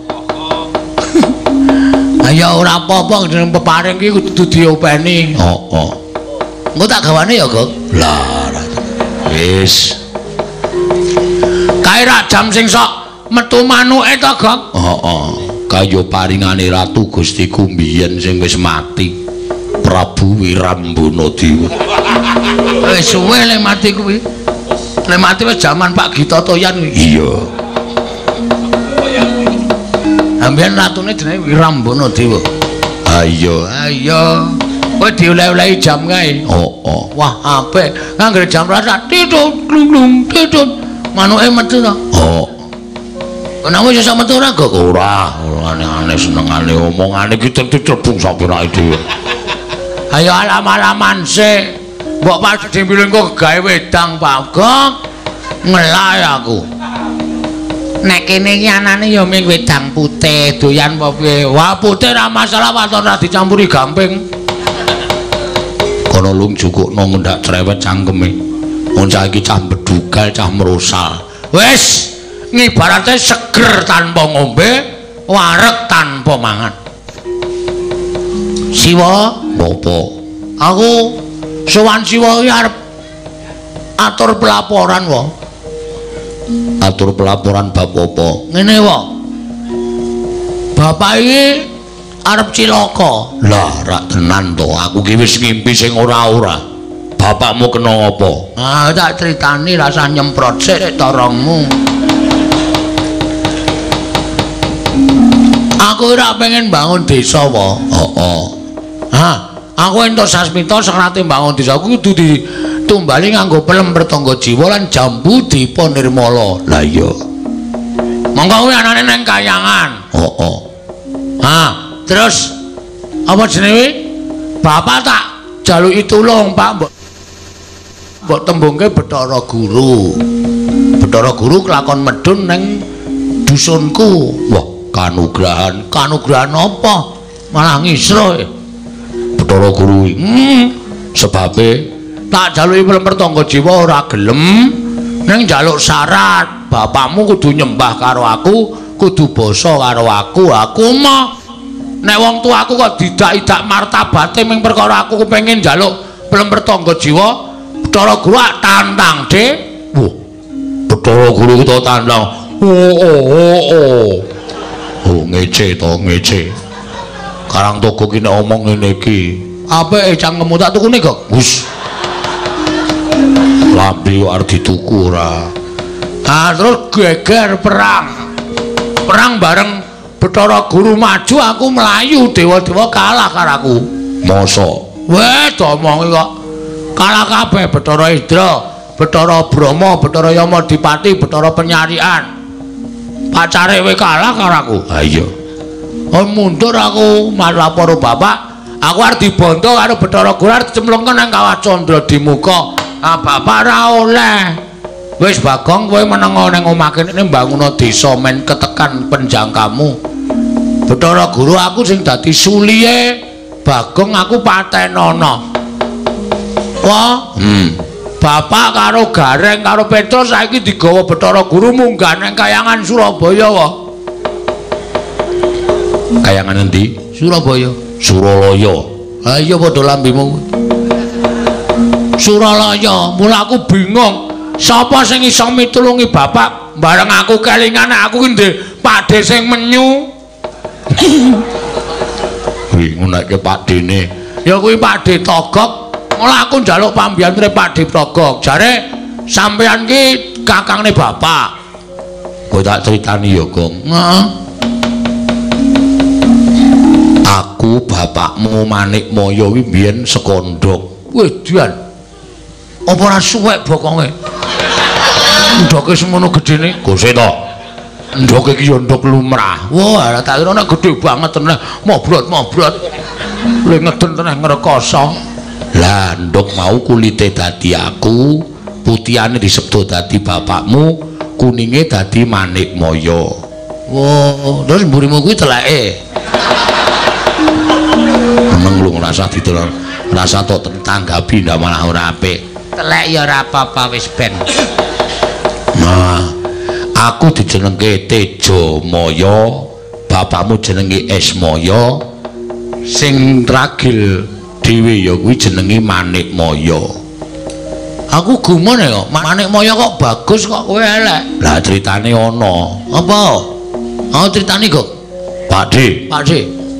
Ayo ora apa-apa jeneng peparing ki kudu diopeni. Oh, oh. Engko tak gawane ya, Gok. Lah, wis. Kae rak jam sing sok metu manuke to, Gok? Heeh. Kaya paringane ratu Gustiku mbiyen sing wis mati. Prabu Wirambana Dewa. Wis suwe le mati kuwi. Le mati wis jaman Pak Gita Toyan kuwi. Iya. Ambiyen ratune jenenge Wirambana Dewa. Ayo, ayo. Kowe dioleh-olehi jam kae. Heeh. Wah, apik. Nganggo jam rasa titut glung-glung titut. Manuke metu to? Oh. Kenapa iso metu ora, Gok? Ora, ora aneh-aneh senengane omongane iki cebung sapirake dhewe. Ayo alam-alaman sik. Mbok Pakde Bilung kok gawe wedang, Pak Gok. Ngelak aku. Nek kene iki anane ya ming wedang putih, doyan apa piye? Wah, putih ra masalah, waton ra dicampuri gamping. Kono lung jukukno ngendak cerewet cangkeme. Wong saiki cah bedugal, cah merosal. Wis, ngibarate seger tanpa ngombe, wareg tanpa mangan. Siwa, apa? Aku sowan Siwa iki arep atur pelaporan wae. Atur pelaporan bab apa? Ngene wae. Bapak iki arep cilaka. Lah, rak tenan to. Aku ki wis ngimpi sing ora-ora. Bapakmu kena apa? Ah, tak critani rasa nyemprot sik torongmu. Aku ora pengen bangun desa wae. Heeh. Hah, aku entuk sasmita serate bangun desa aku kudu ditumbali nganggo pelem pertangga jiwa lan jambu dipa nirmala. Lah iya. Monggo kuwi anane nang kayangan. Heeh. Hah, terus apa jenenge? Bapak tak jaluki tulung, Pak. Mbok Mbok tembungke Bathara Guru. Bathara Guru kelakon medun ning dusunku. Wah, kanugrahan. Kanugrahan apa? Malah ngisra. Bathara Guru iki. Hmm, sebabe tak jaluki pelem pertangga jiwa ora gelem. Ning njaluk syarat, bapakmu kudu nyembah karo aku, kudu basa karo aku. Aku mah nek wong tuaku kok didak-idak martabate ming perkara aku kepengin njaluk pelem pertangga jiwa. Bathara Guru tantang, Dik. Wah. Bathara Guru kita tantang. Oh oh oh. Oh, oh ngece to, ngece. Karang Togo ki nek omong ngene iki. Apike cangkemmu tak tukune kok. Wis. Lambe yo arep dituku ora. Ah terus geger perang. Perang bareng Bathara Guru maju aku melayu dewa-dewa kalah karo aku. Mosok. Weh domongi kok. Kalah kabeh Bathara Indra, Bathara Brahma, Bathara Yamadipati, Bathara Penyarian. Pacare kowe kalah karo aku. Ha iya. Oh mundur aku malah para bapak. Aku arep dibondo karo Bathara Guru arep cemplungken nang Kawah Candra di muka. Ah bapak ora oleh. Wis Bagong kowe menengo ning omah kene mbangun desa men ketekan penjangkamu. Bathara Guru aku sing dadi suliye, Bagong aku patenana. Wah, hmm. Bapak karo Gareng karo Petrus saiki digawa Bathara Guru munggah nang Kayangan Surabaya wae. Kayangan endi? Surabaya. Suralaya. Ha iya padha lambemu. Suralaya, mula aku bingung. Sapa sing iso mitulungi bapak bareng aku kelingan aku ki ndek Pakde sing menyu. Kuwi ngunake Pakdene. Ya kuwi Pakde Togok. Mula aku njaluk pambiyan karo Pakde Togok. Jare sampeyan ki kakangne bapak. Kowe tak critani ya, Gong. Heeh. Aku bapakmu Manikmaya kuwi biyen sekondhok. Wih, Dian. Apa ora suwek bokonge? Ndoke semono gedene. Gose to. Ndoke iki ya ndok lumrah. Wah, tak kira nek gedhe banget tenan. Mobrot-mobrot. Le ngeden tenan ngrekoso. Lah ndok mau kulite dadi aku, putiane disebut dadi bapakmu, kuninge dadi Manikmaya. Wah, terus mburimu kuwi teleke. Meneng lu ngrasa ditolong. Rasa tok tanggapi ndak malah ora apik. Telek ya ora apa-apa wis ben. Nah, aku dijenengke Tejamaya, bapakmu jenenge Esmaya, sing ragil dhewe ya kuwi jenenge Manikmaya. Aku gumone kok, Manikmaya kok bagus kok kowe elek. Lah critane ana. Apa? Oh critane kok. Pakde, Pakde.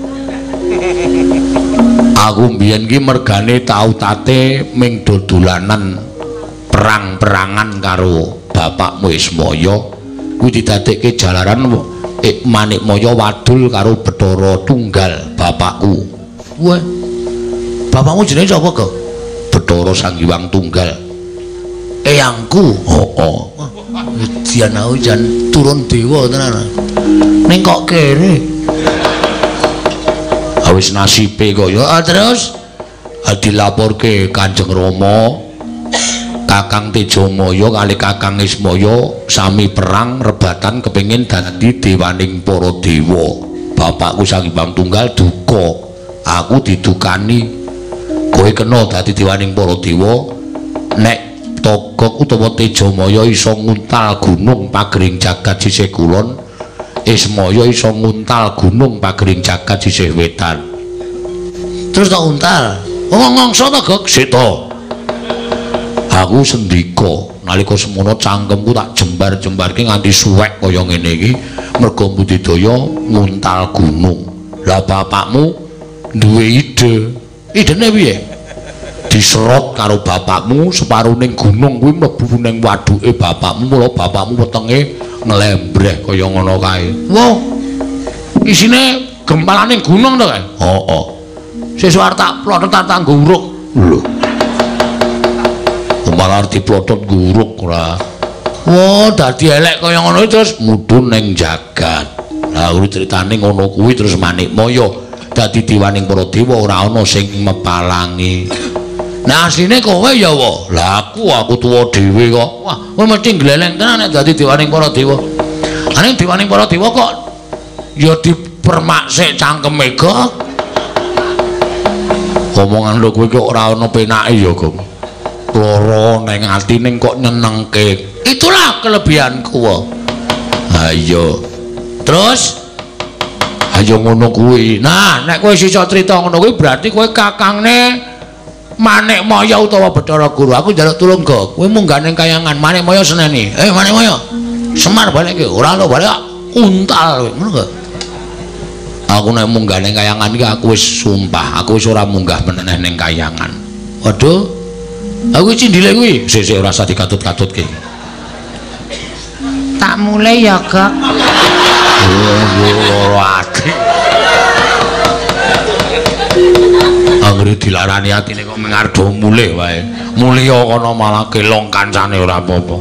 Aku mbiyen ki mergane tau tate ming dodolanan perang-perangan karo bapakmu Ismaya kuwi didadekke jalaran eh, Manikmaya wadul karo Bathara Tunggal bapakku. Wah. Bapakmu jenenge sapa, Kok? Bathara Sanghyang Tunggal. Eyangku. Heeh. Dian aku jan turun dewa tenan. Ning kok kene. Wis nasibe kok ya. Terus dilaporke Kanjeng Rama Kakang Tejamaya kali Kakang Ismaya sami perang rebatan kepengin dadi dewaning para dewa. Bapakku Sanghyang Tunggal duka. Aku didukani. Kowe kena dadi dewaning para dewa. Nek Togok utawa Tejamaya iso nguntal gunung pagering jagat sisih kulon, Ismaya iso nguntal gunung pagering jagat sisih wetan. Terus tak untal. Oh ngongso to, Gok? Sik to. Aku sendika nalika semono cangkemku tak jembar-jembarke nganti suwek kaya ngene iki merga budidaya nguntal gunung. Lah bapakmu duwe ide. Idene piye? Diserot karo bapakmu separuning gunung kuwi mlebu ning waduke bapakmu, mula bapakmu wetenge ngelembreh kaya ngono kae. Wah. Isine gempalaning gunung to kae? Heeh. Sesuk arep tak plotot tak nggo uruk. Lho. Malah arep diplotot guruk ora. Wah, dadi elek kaya ngono terus mudhun ning jagat. Lah kuwi critane ngono kuwi terus Manikmaya dadi dewaning para dewa ora ana sing mepalangi. Nah asline kowe ya wa. Lah aku aku tuwa dhewe kok. Wah, kowe mesti gleleng tenan nek dadi dewaning para dewa. Ane dewaning para dewa kok ya dipermaksik cangkeme kok. Omongan lho kowe kok ora ana penake ya, Gong. Lara ning ati ning kok nyenengke. Itulah kelebihanku. Ha iya. Terus ayo ngono kuwi. Nah, nek kowe iso crita ngono kuwi berarti kowe kakangne Manikmaya utawa Bathara Guru, aku njaluk tulung go. Kowe munggah ning kayangan Manikmaya seneni. Eh Manikmaya. Semar balik ora lo balik untal kowe, ngono kok. Aku nek munggah ning kayangan iki aku wis sumpah, aku wis ora munggah meneh ning kayangan. Waduh. Aku cindile kuwi, sik-sik ora usah dikatut-katutke. Tak mulai ya, Gak. Oh, loro ati. Anggere dilarani atine kok mengardo mulih wae. Mulya kono malah kelong kancane ora apa-apa.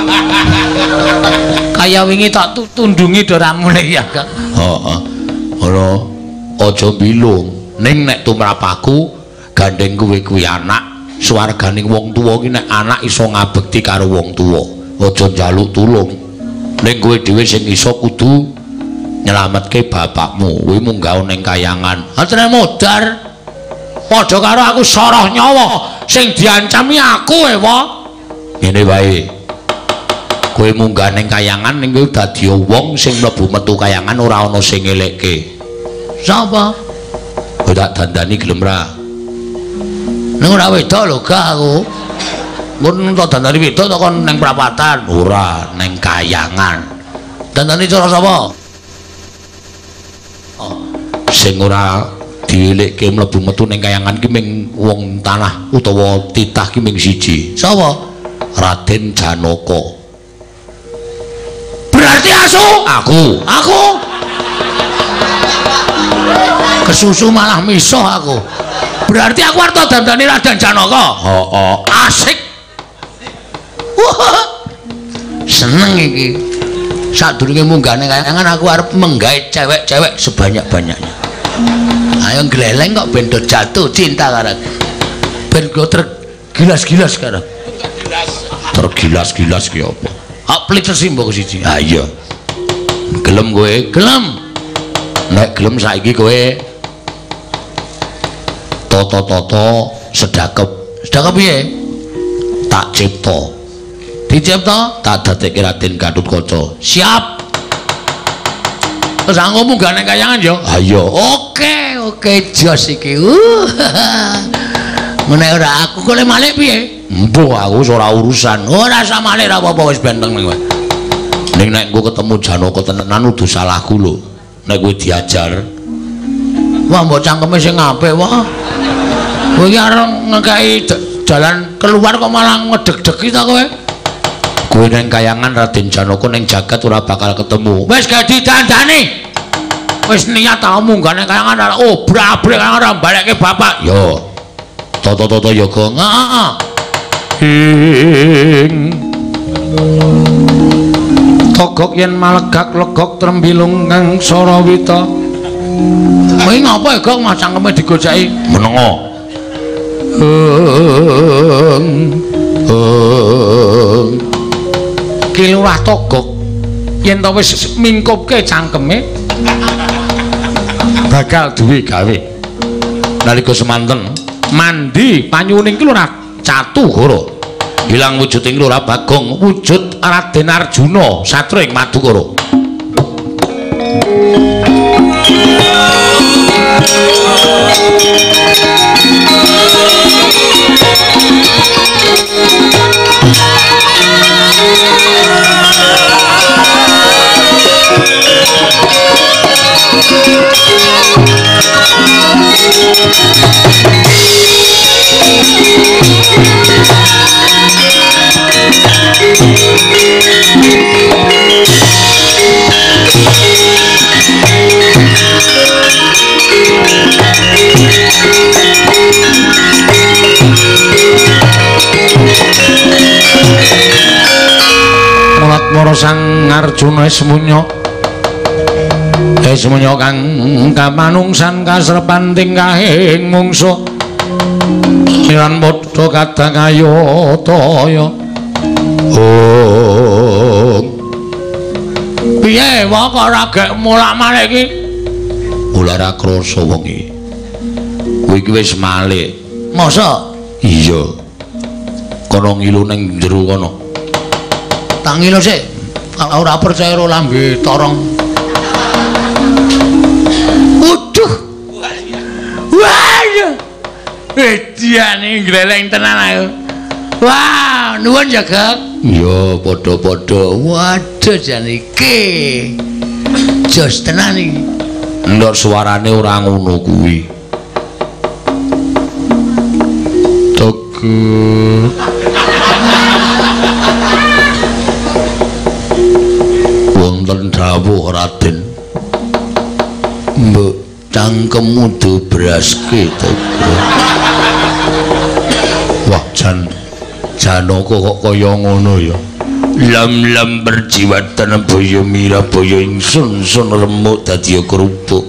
Kaya wingi tak tundungi do ora mulih ya, Kak. Heeh. Ora aja bilung. Ning nek tumrap aku gandeng kowe kuwi anak, swarganing wong tuwa ki nek anak iso ngabekti karo wong tuwa. Aja njaluk tulung. Ning kowe dhewe sing iso kudu nyelametke bapakmu. Kowe munggah ning kayangan. Atene modar. Padha karo aku soroh nyawa sing diancami aku ewa. Ngene wae. Kowe munggah ning kayangan ning kowe dadi wong sing mlebu metu kayangan ora ana sing ngelekke. Sapa? Kowe tak dandani gelem ra? Ning ora wedok lho Gak aku. Mun tak dandani wedok tak kon ning prapatan, ora ning kayangan. Dandani cara sapa? Oh, sing ora dielekke mlebu metu ning kayangan ki ming wong tanah utawa titah ki ming siji. Sapa? Raden Janaka. Berarti asu? Aku. Aku. Kesusu malah miso aku. Berarti aku arep dandani Raden Janaka. Heeh, asik. Wah. Seneng iki. Sadurunge munggah ning kayangan aku arep menggawe cewek-cewek sebanyak-banyaknya. Ayo gleleng kok ben do jatuh cinta karo aku. Ben go tergilas-gilas karo. Tergilas-gilas ki apa? Hak plitesi mbok siji. Ha iya. Gelem kowe? Gelem. Nek gelem saiki kowe toto-toto sedakep. Sedakep piye? Tak cipta. Dicipta tak dadekke Raden Gatotkaca. Siap. Terus aku munggah ning kayangan yo. Ha iya. Oke, oke jos iki. Uh. Menek ora aku kok malih piye? Empuh aku ora urusan. Ora usah malih ra apa-apa wis benteng ning kowe. Ning nek kowe ketemu Janaka tenanan udu salahku lho. Nek kowe diajar. Wah, mbok cangkeme sing apik wah. Kowe iki arep ngekeki jalan keluar kok malah ngedeg-degi ta kowe? Kowe ning kayangan Raden Janaka ning jagat ora bakal ketemu. Wis gak didandani. Wis niat ta munggah ning kayangan oh brabrik ora balekke bapak. Yo. Toto-toto yoga. Heeh. Ing Togok yen malegak legok trembilung kang Sarawita. Kowe ngapa ya Gok mas cangkeme digojaki? Menengo. Heng. Heng. Ki lurah Togok yen to wis mingkupke cangkeme bakal duwe gawe. Nalika semanten mandi panyuning ki lurah Catugara. Hilang wujuding lurah Bagong wujud Raden Arjuna satra ing Madukara. Mulat-mara Sang Arjuna semunya semuanya kang kamanungsan kasrepan tingkahing mungsuh milan padha kadang ayataya. Oh piye wae kok ora gek mulak malih iki? Ora krasa wong iki. Kowe iki wis malih. Masa? Iya. Kono ngilu ning jero kono. Tak ngilu sik. Kalau ora percaya ora lambe torong. Waduh. Waduh. Eh diane gleleng tenan aku. Wah, nuwun ya, Kang. Ya, padha-padha. Waduh jane iki. Jos tenan iki. Ndok suarane ora ngono kuwi. Tegek. Wonten dawuh Raden. Mbok cangkemmu dobraske Tegek. Wah, jan Janaka kok kaya ngono ya. Lam-lam perjiwatan boyo mira boyo ingsun sun remuk dadi kerupuk.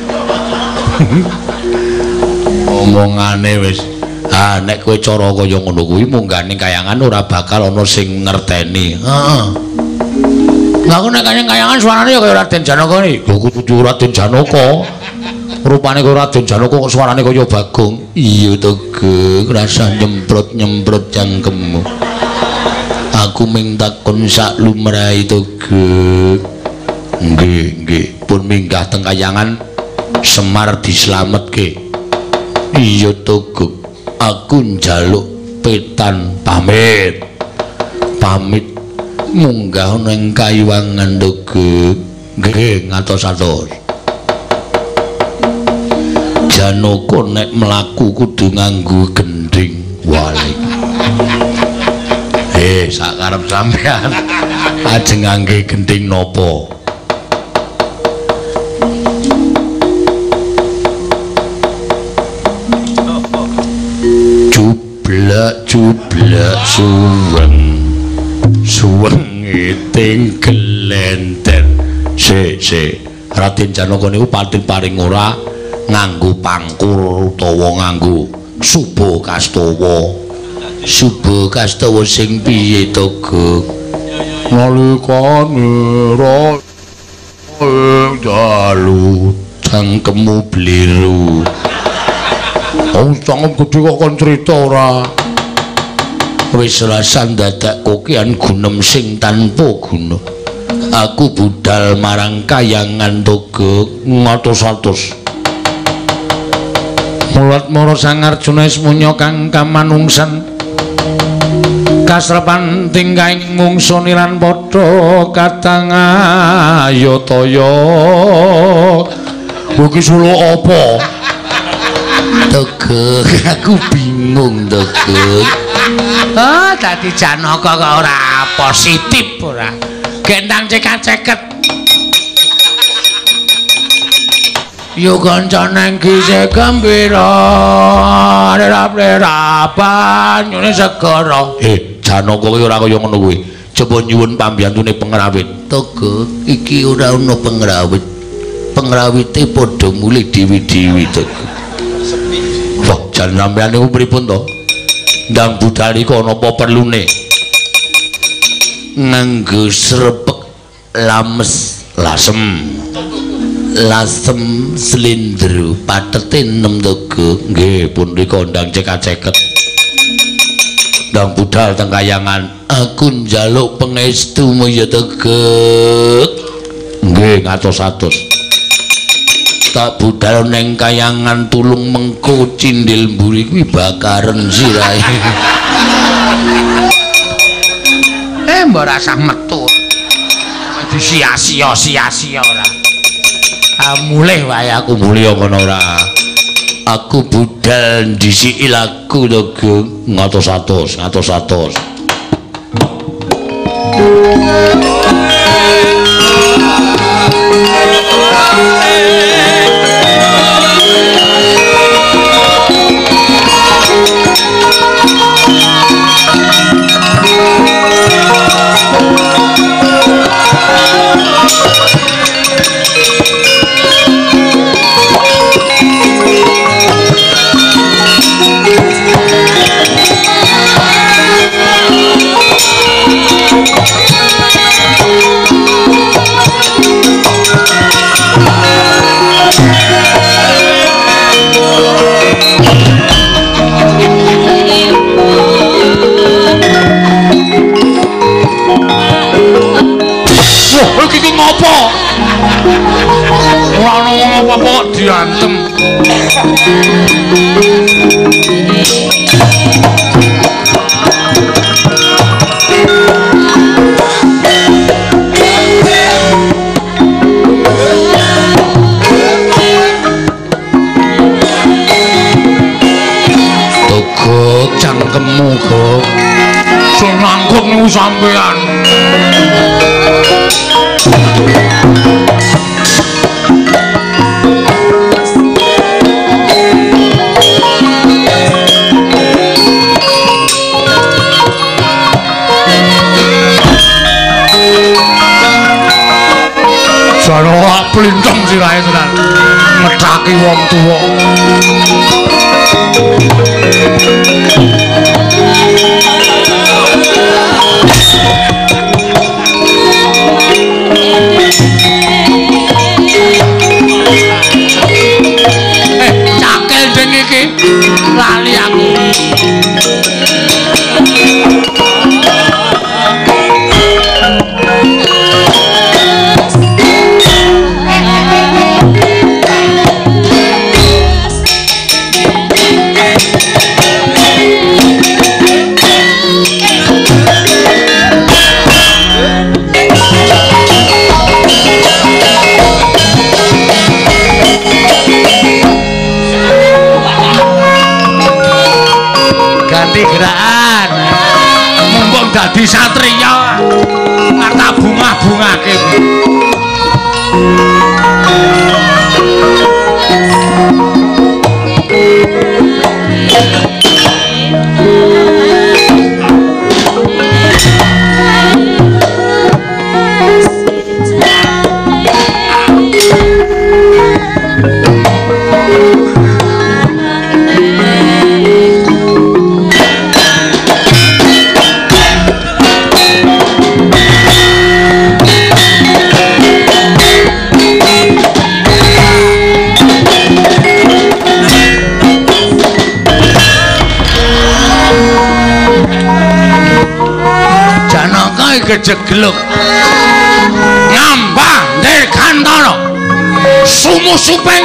Omongane wis. Ah nek kowe cara kaya ngono kuwi munggane kayangan ora bakal ana sing ngerteni. Heeh. Lah aku nek kayangan suarane ya kaya Raden Janaka iki. Lho kudu Raden Janaka. Rupane kaya Raden Janaka kok suarane kaya Bagong. Iya Tegek, rasa nyemprot-nyemprot cangkemmu. Aku ming takon sak lumrahe Tegek. Nggih, nggih, pun minggah teng kayangan Semar dislametke. Iya Tegek, aku njaluk petan pamit. Pamit munggah ning kayuwangan Tegek. Nggih, ngatos-atos. Janaka nek mlaku kudu nganggo gending wali. Eh, sak karep sampean ajeng ngangge gending napa? Jublak jublak suweng suwenge ting glenter. Sik, sik. Raden Janaka niku pating paring ora nganggo pangkur utawa nganggo suba kastawa. Suba kastawa sing piye Tegek? Nalikane ra ing dalu cangkemmu bliru. Oh, cangkem gedhe kok kon crita ora? Wis rasan dadak kokian gunem sing tanpa guna. Aku budal marang kayangan Tegek ngatos-atos. Mulat mara Sang Arjuna ismunya kang kamanungsan kasrepan tingkahing mungsuni lan padha katang ayataya. Iki sula apa? Tegek, aku bingung Tegek. Oh, dadi Janaka kok ora positif ora. Gendang cekak-ceket. Yo kancane iki sing gembira, rerap-rerapan nyune segara. Eh, Janaka kuwi ora kaya ngono kuwi. Coba nyuwun pambiyantune pengrawit. Tegek, iki ora ana pengrawit. Pengrawite padha mulih dewi-dewi Tegek. Wah, jan sampeyan niku pripun to? Ndang budal iku ana apa perlune? Nganggo srepek lames lasem. Lasem slindro patete enem Tegek. Nggih, punika ndang cekak-ceket. Ndang budal teng kayangan. Aku njaluk pangestumu ya Tegek. Nggih, ngatos-atos. Tak budal neng kayangan tulung mengko cindil mburi kuwi bakaren sirahe. Eh, mbok rasah metu. Di sia-sia sia-sia ora. Ah, mulih wae aku mulih ngono ora. Aku budal ndisiki lagu Tegek. Ngatos-atos, ngatos-atos. iki ngopo? Ora ono apa-apa diantem. sampean. Jaro wak plintong sirahe tenan. Ngethaki wong tuwa. Eh, cakel deng iki. Lali aku. Gerakan mumpung dadi satriya ngarta bungah-bungake kejegluk ngambah Dekantara sumusuping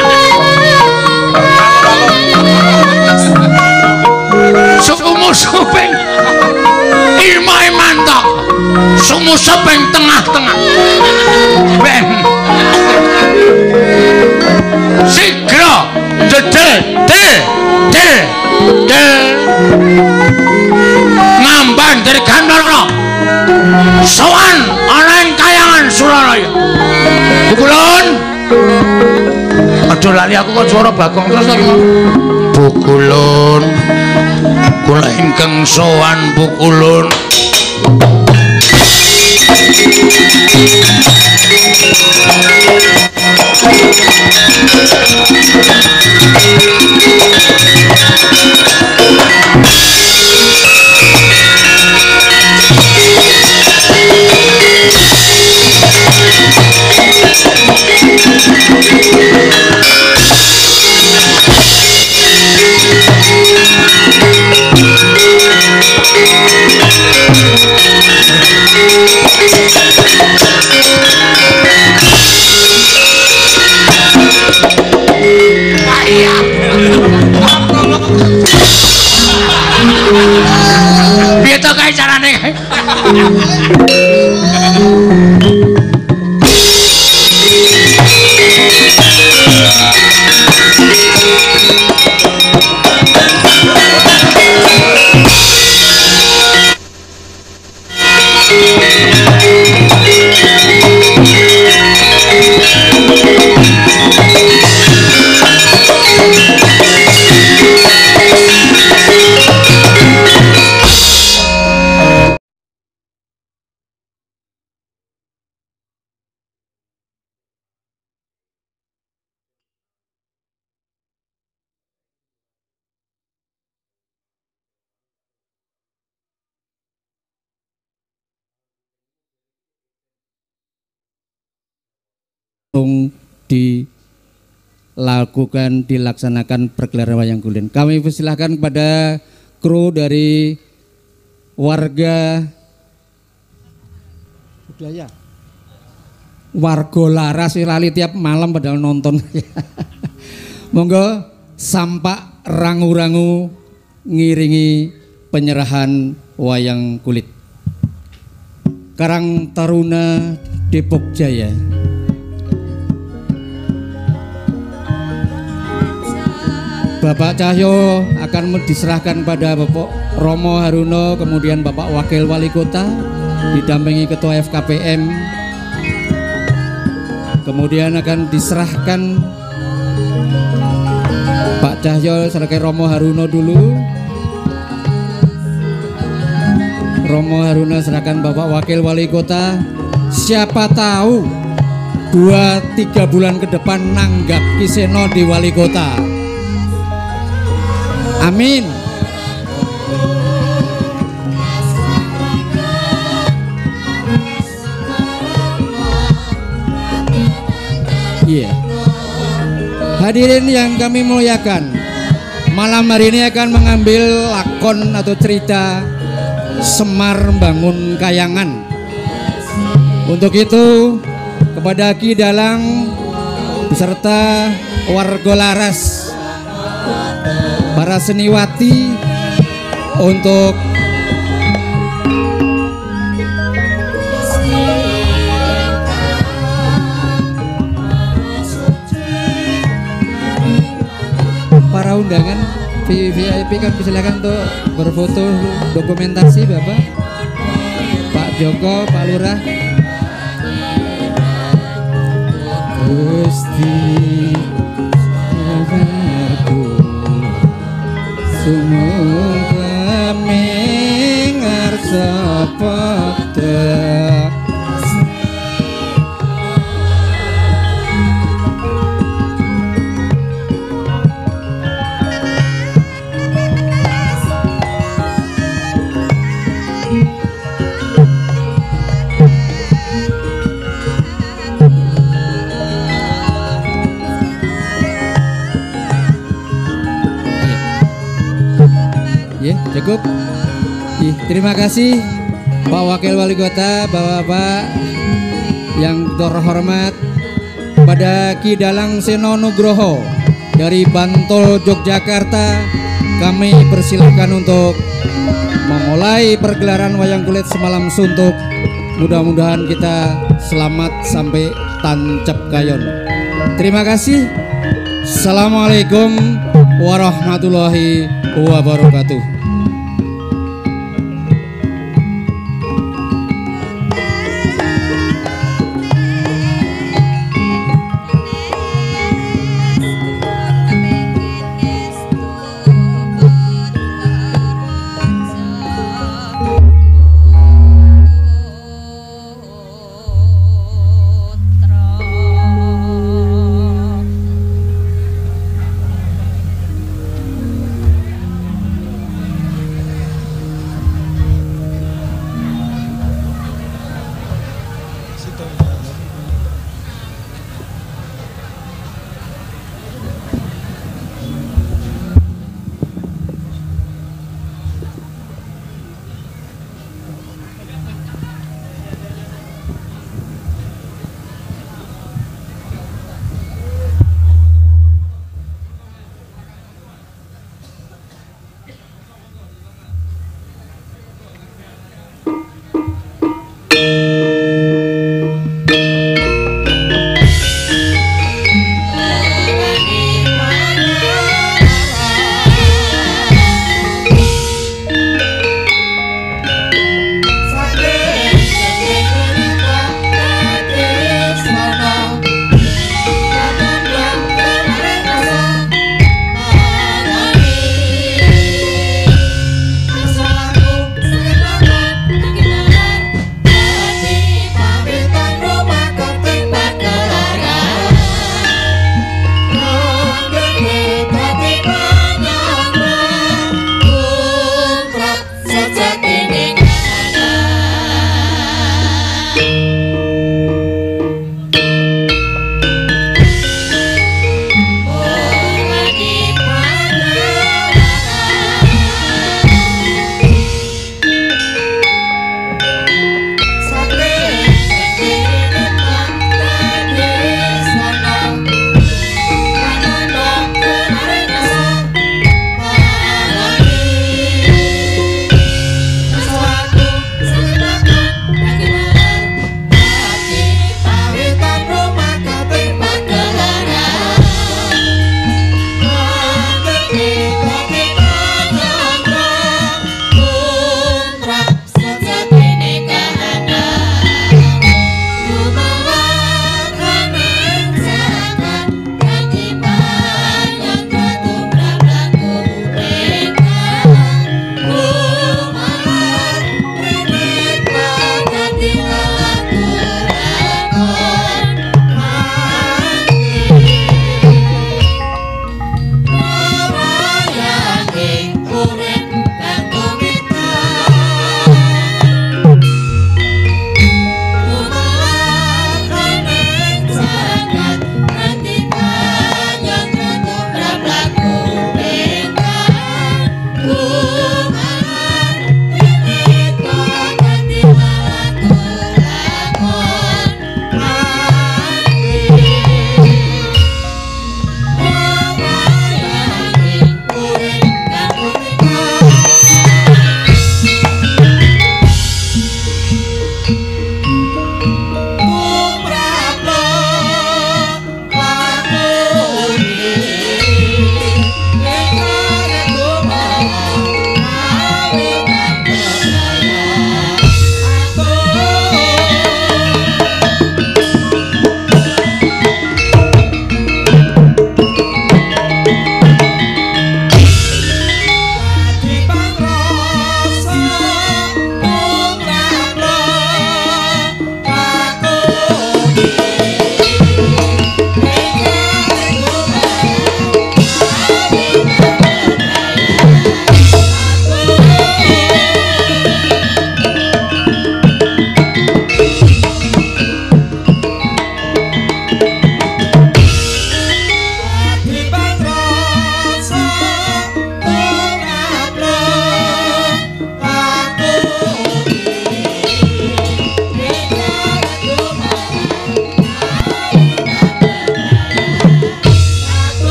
sumusuping Imai mantok sumusuping tengah-tengah ben sigra jedel de de de ngambah Dekantara sowan ana ing kayangan Suralaya. Bukulun. Aja lali aku kok swara Bagong terus iki. Bukulun. Kula ingkang sowan Bukulun. Piye to kae carane? dilakukan dilaksanakan pergelaran wayang kulit. Kami persilahkan kepada kru dari warga budaya warga Laras lali tiap malam padahal nonton. Monggo sampak rangu-rangu ngiringi penyerahan wayang kulit. Karang Taruna Depok Jaya. Bapak Cahyo akan diserahkan pada Bapak Romo Haruna, kemudian Bapak Wakil Wali Kota didampingi Ketua F K P M, kemudian akan diserahkan Pak Cahyo serta Romo Haruna dulu. Romo Haruna serahkan Bapak Wakil Wali Kota. Siapa tahu dua tiga bulan ke depan nanggap Kiseno di Wali Kota. Amin. Iya. Yeah. Hadirin yang kami muliakan, malam hari ini akan mengambil lakon atau cerita Semar Bangun Kayangan. Untuk itu kepada Ki Dalang beserta warga Laras, para seniwati untuk para undangan V I P kan silakan untuk berfoto dokumentasi Bapak, Pak Joko, Pak Lurah. Gusti sabarku sumuga mingarsa padha. Cukup. Ih, terima kasih Pak Wakil Wali Kota, Bapak-bapak yang terhormat, pada Ki Dalang Seno Nugroho dari Bantul, Yogyakarta. Kami persilakan untuk memulai pergelaran wayang kulit semalam suntuk. Mudah-mudahan kita selamat sampai tancap gayon. Terima kasih. Assalamualaikum warahmatullahi wabarakatuh.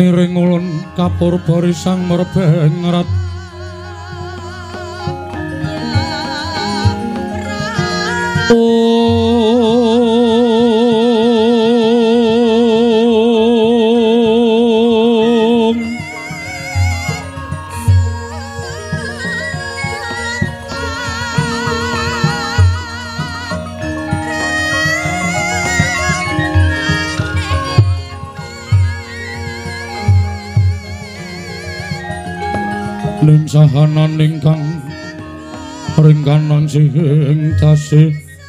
niring ulun kapurba risang merbengrat ning sahanan ingkang ringkanan sing tasih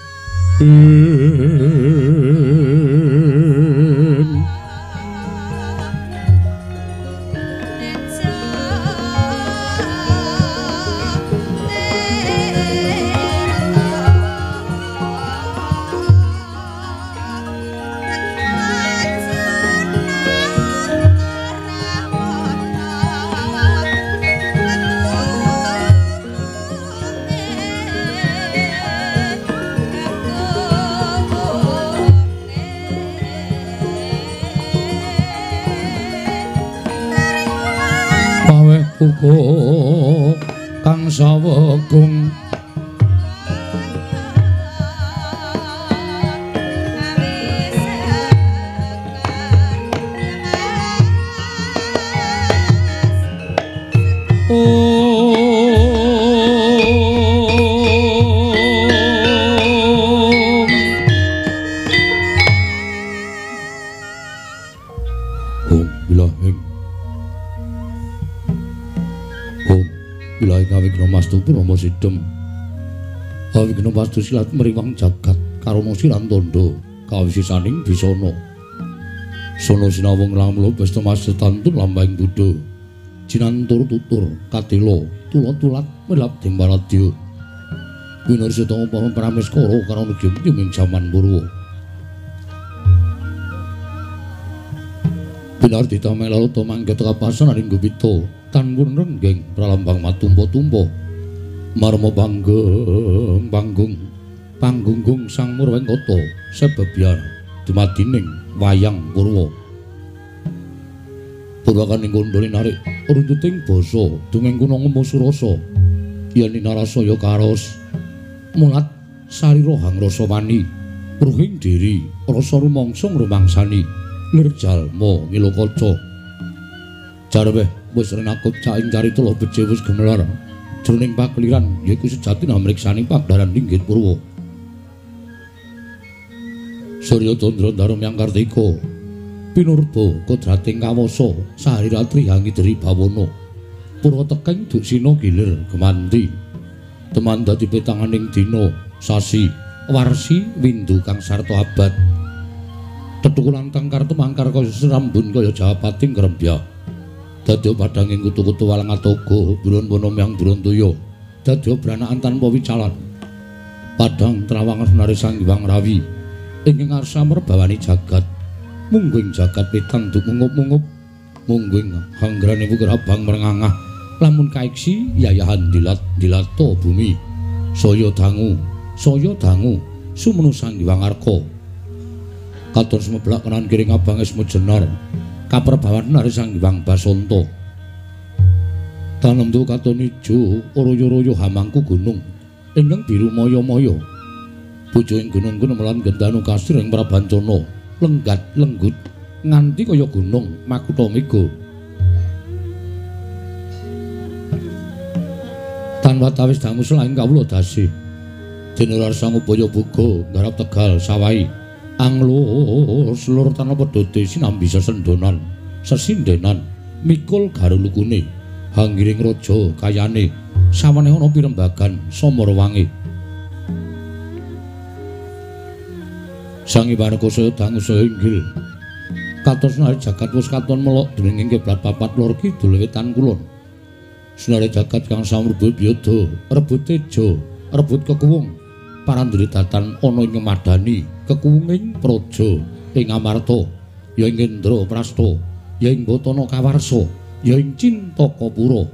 uga kang sawegung Purama sidhem awigna pastu silat mriwang jagat karana siran tandha kawisisaning bisana sono sinawung lamlo pesta masetantun lambang Buddha jinantur tutur katila tulat-tulat melap ding paradya winarsa tama pamon prameskara karana gyung jaman purwa binar ditamel lalu to mangket kapasan aning gupita tanpun renggeng pralambang matumpa-tumpa marma panggung panggung panggunggung sang Murwengkata sebabyan dumadining wayang Purwa purwakaning kandhane narik runtuting basa dungeng kuna ngemu surasa yen narasaya karos mulat sarira hangrasa wani pruhing diri rasa rumangsa ngrumangsani lir jalma ngilokaca jarweh wis renakut caing carita lo beje wis gemelar jroning pakliran yaiku sejati namriksaning pagdaran linggih Purwa Surya Candra Darmyang Kartika pinurba kodrating kawasa sahari ratri angidri bawana Purwa tekeng duksina gilir gemanti teman dadi petanganing dina sasi warsi windu kang sarta abad tetukulan tangkar temangkar kaya serambun kaya jawapating krembya dadya padhanging kutu-kutu walang atoga buron ponomyang buron toya dadya branakan tanpa wicalan padhang trawangan sunare Sang Hyang Rawi ingkang arsa merbawani jagat mungguing jagat wetan dumungup-mungup mungguing hanggrane wukir abang merengangah lamun kaiksi yayahan dilat dilato bumi saya dangu saya dangu sumenu Sang Hyang Arka katon semeblak kanan kiring abang esmu jenar kaperbawan nari Sang Hyang Basanta tanem tu katon ijo royo-royo hamangku gunung ingkang biru moyo-moyo bojo ing gunung kuno melan gendanu kasir ing prabancana lenggat lenggut nganti kaya gunung Makutha Mega tanpa tawis dangu selaing kawula dasi jeneral sang upaya buga garap Tegal Sawai anglo seluruh tanah pedhote sinambi sesendonan sesindenan mikul garulukune hanggiring raja kayane sawane ana pirembagan Samarwangi Sang Hyang Arka dangu saya inggil katos nari jagat wis katon melok dening kiblat papat lor kidul wetan kulon sunare jagat kang samrebut biyada rebut teja rebut kekuwung parandritatan ana ing madani kekuwunging praja ing Amarta ya ing Indra Prasta ya ing Batana Kawarsa ya ing Cintakapura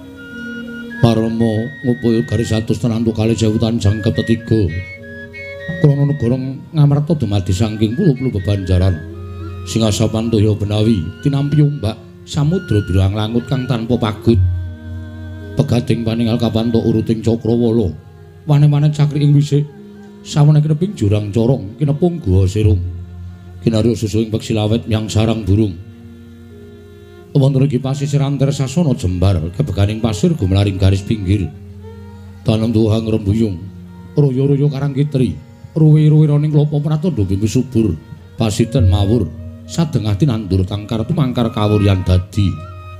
Parma ngupaya garis atus tenantu kalih jawutan jangkep ketiga krana negara Ngamarta dumadi saking pulo-pulo bebanjaran Singasapan toya benawi tinampi ombak samudra biru langit kang tanpa pagut pegading paninggal kapanto uruting Cakrawala wane-wane cakri ing wisik sawane kineping jurang corong kinepung guwa sirung kinarya susu ing peksi lawet yang sarang burung wonten ing pasisir antar sasana jembar kebeganing pasir gumlaring garis pinggir tanem tuhang rembuyung royo-royo karang kitri ruwi-ruwi roning klopo pratandha bimbi subur pasiten mawur sadengah tinandur tangkar tumangkar kawuryan dadi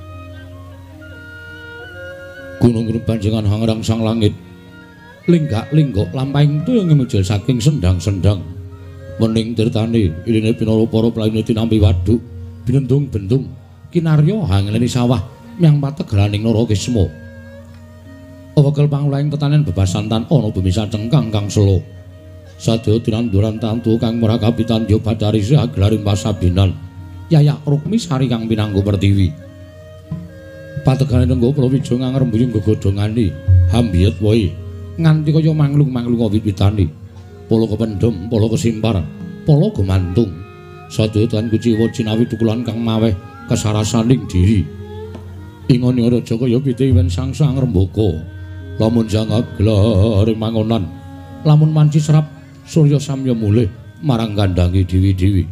gunung-gunung panjenengan hangrang sang langit linggak-linggok lampahing tuyung mujul saking sendang-sendang mening tirtane iline pinara para praine tinampi waduk binendung-bendung kinarya hangeleni sawah miang pategeraning nara kisma wekel pangulaing tetanen bebasantan ana bumi sacengkang kang selo sadaya tinanduran tantu kang merakapi tandya bacari saglaring pasabinan yayak rukmi sari kang pinanggo pertiwi pategane nenggo prawijo ngangrembuyung gegodhongane hambiyet wae nganti kaya manglung-manglung wit-witane polo kependhem polo kesimpar polo gumantung sadaya tan kuciwa cinawi tukulan kang maweh kasarasaning diri ingone raja kaya pitiwen sangsa ngrembaka lamun jangak glaring mangonan lamun manci serap surya samya mulih marang kandhange dewi-dewi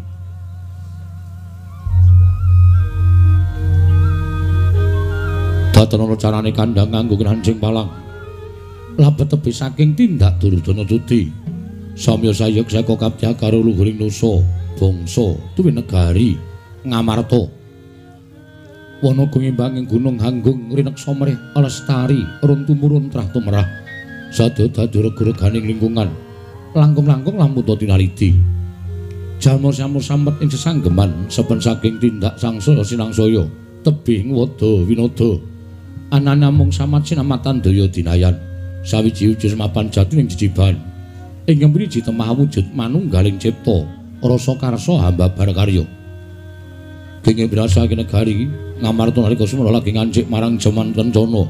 datana carane kandhang nganggo kancing palang labet tebi saking tindak Duryudana Tuti samya sayek saka kaptyah karo luhuring nusa bangsa tuwi negari Ngamarta wana gumimbang ing gunung Hanggung rineksa mrih lestari run tumurun trah tumrah sadaya dadi rega-reganing lingkungan langkung-langkung lamputa tinaliti jalma samur samet ing sesanggeman saben saking tindak sangsaya sinangsaya tebing wada winada anane mung samat sinamatan daya dinayan sawiji ujir mapan jati ning jejiban ingkang priji temah wujud manunggaling cipta rasa karsa hamba bar karya kenging brasake negari Ngamarta nalika semana lagi ngancik marang jaman kencana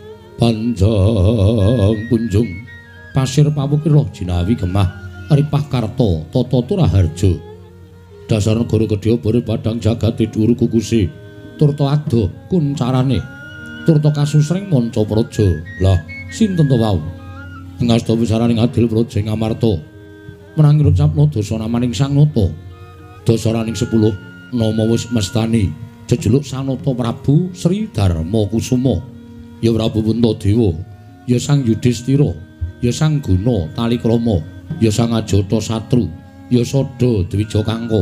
panjang kunjung pasir pawukira jinawi gemah ripah karta tata turaharja dasar negara gedhe bare padang jagate dhuwur kukuse turta ado kuncarane turta kasusring manca praja lah sinten to wau ngasta wisaraning adil praja Ngamarta menang ngucapna dosa namaning Sang Nata dasaraning sepuluh nama wis mestani jejuluk Sanata Prabu Sri Darma Kusuma ya Prabu Puntadewa ya Sang Yudhistira ya Sang Guna Talikrama ya Sang Ajata Satru ya Sada Dwija Kangka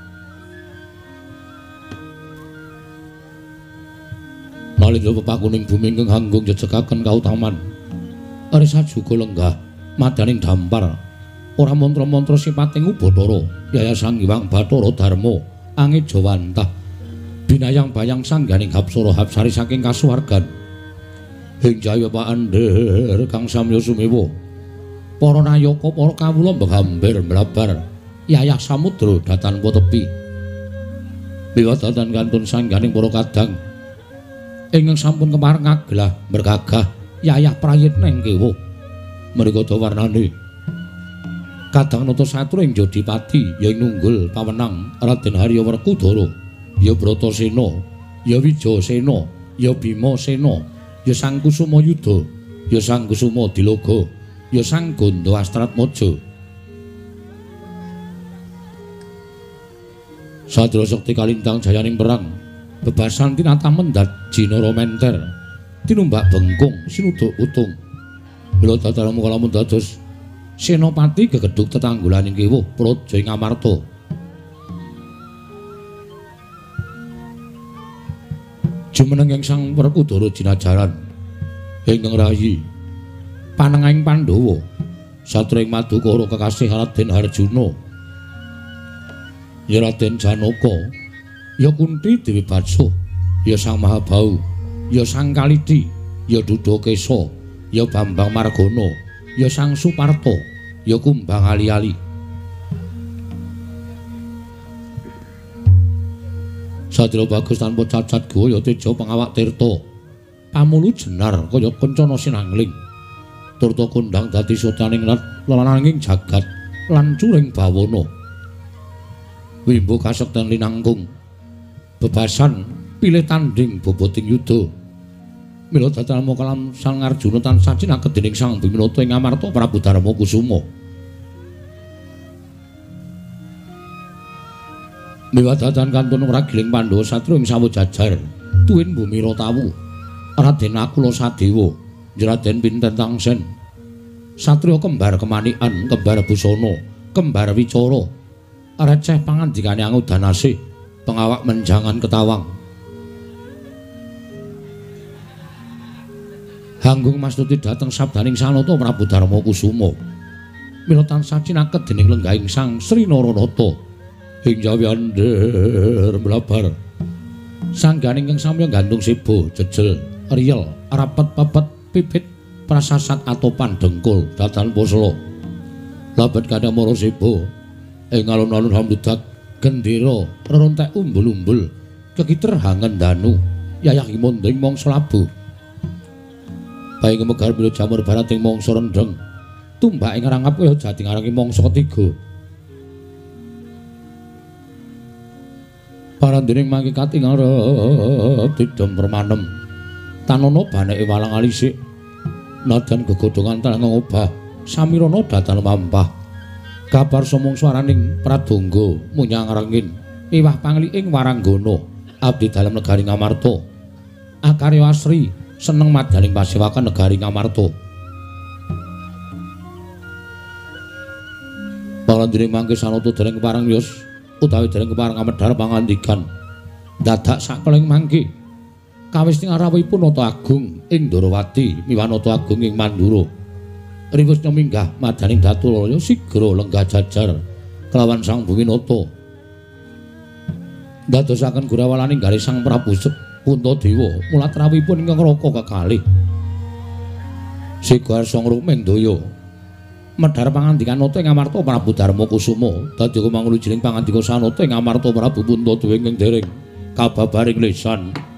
nalika pepakuning bumi ingkang Hanggung jejegaken kautaman risa juga lenggah madaning dampar ora mantra-mantra sipating Ubathara yaya Sang Hyang Bathara Darma angit Jawantah binayang bayang sangganing Hapsara Hapsari saking kasuwargan ing jaya paandher kang samya sumewa para nayaka para kawula mbegamber mlabar yayah samudra datanpa tepi miwadatan kantun sangganing para kadang ingkang sampun kepareng ngaglah bergagah yayah prayitna ing kewa mrika dawarnane kadang nata satru ing Jodipati ya nunggul pawenang Raden Haryawerkudara ya Bratasena ya Wijasena ya Bimasena ya Sang Kusuma Yuda ya Sang Kusuma Diloga ya Sang Ganda Astratmaja sadra sekti kalintang jayaning perang bebasan tinata mendat jinara menter tinumbak bengkung sinuduk utung mila dadaramu kalamun dados senopati gegedhuk tetanggulaning kewuh praja Ngamarta jumeneng ing Sang Werkudara jinajaran ingkang rayi panengahing Pandhawa satring Madukara kekasih Raden Harjuna ya Raden Janaka ya Kunti Dewi Batsa ya Sang Mahabau ya Sang Kaliti ya Dudakesa ya Bambang Margana ya Sang Suparta ya Kumbang Ali-ali sadra bagus tanpa cacat gaya teja pangawak tirta pamulu jenar kaya kencana sinangling turta kondang dadi sotaning lelanging jagat lan curing bawana. Wimbo kasekten linangkung bebasan pilih tanding boboting yuda. Mila datalmu kalam Sang Arjuna tansah cinaket dening Sang Biminoto ing Amarta Prabu Darma Kusuma. Miwadatan kantun ragiling Pandhawa satru ing Sawojajar tuwin bumi Ratawu. Raden Akula Sadewa, Raden Pinten Tangsen. Satriya kembar Kemanikan, kembar Busana, kembar Wicara. Receh pangandikane Angudanasih, pengawak menjangan Ketawang. Hanggung mastuti dhateng sabdaning Sanata Prabu Darma Kusuma. Mila tansah cinaket dening lenggahing Sang Sri Naranata ing Jawiander mlabar. Sangganing kang samya gantung sebo, jejel, riyel, rapet pepet, pipit, prasasat atopan dengkul, datan poslo. Labet kadang moro sebo, ing alun-alun hamludak, gendera, rerontek umbul-umbul, kekiter hangen danu, yayah imonding mongso labu. Bayi ngemegar bila jamur barat ing mongso rendeng, tumbak ing rangap kaya jati ngarangi mongso ketiga. Parandening mangke kating arep didem permanem, tanono baneke walang alisik, nadan gegodhongan tanang ngobah, samirana datan mampah. Kabar somong swaraning pradonga munyang rengin, iwah pangliking waranggana, abdi dalem negari Ngamarta. Akarya asri seneng madaning pasewakan negari Ngamarta. Parandening mangke Sanata dereng kepareng yos utawi dereng kepareng amedhar pangandikan. Dadak sakeleng mangke kawis ing arawipun Nata Agung ing Ndarawati miwanata agung ing Mandura. Riwus minggah madaning Daturaya sigra lenggah jajar kelawan Sang Buminata. Dadosaken gurawalaning garis Sang Prabu Puntadewa mulat rawipun ingkang raka kekalih. Sigarsa ngrumeng daya medhar pangandikan Nata ing Amarta Prabu Darma Kusuma dadi kumangulujining pangandika Sanata ing Amarta Prabu Puntadewa ing dereng kababaring lesan.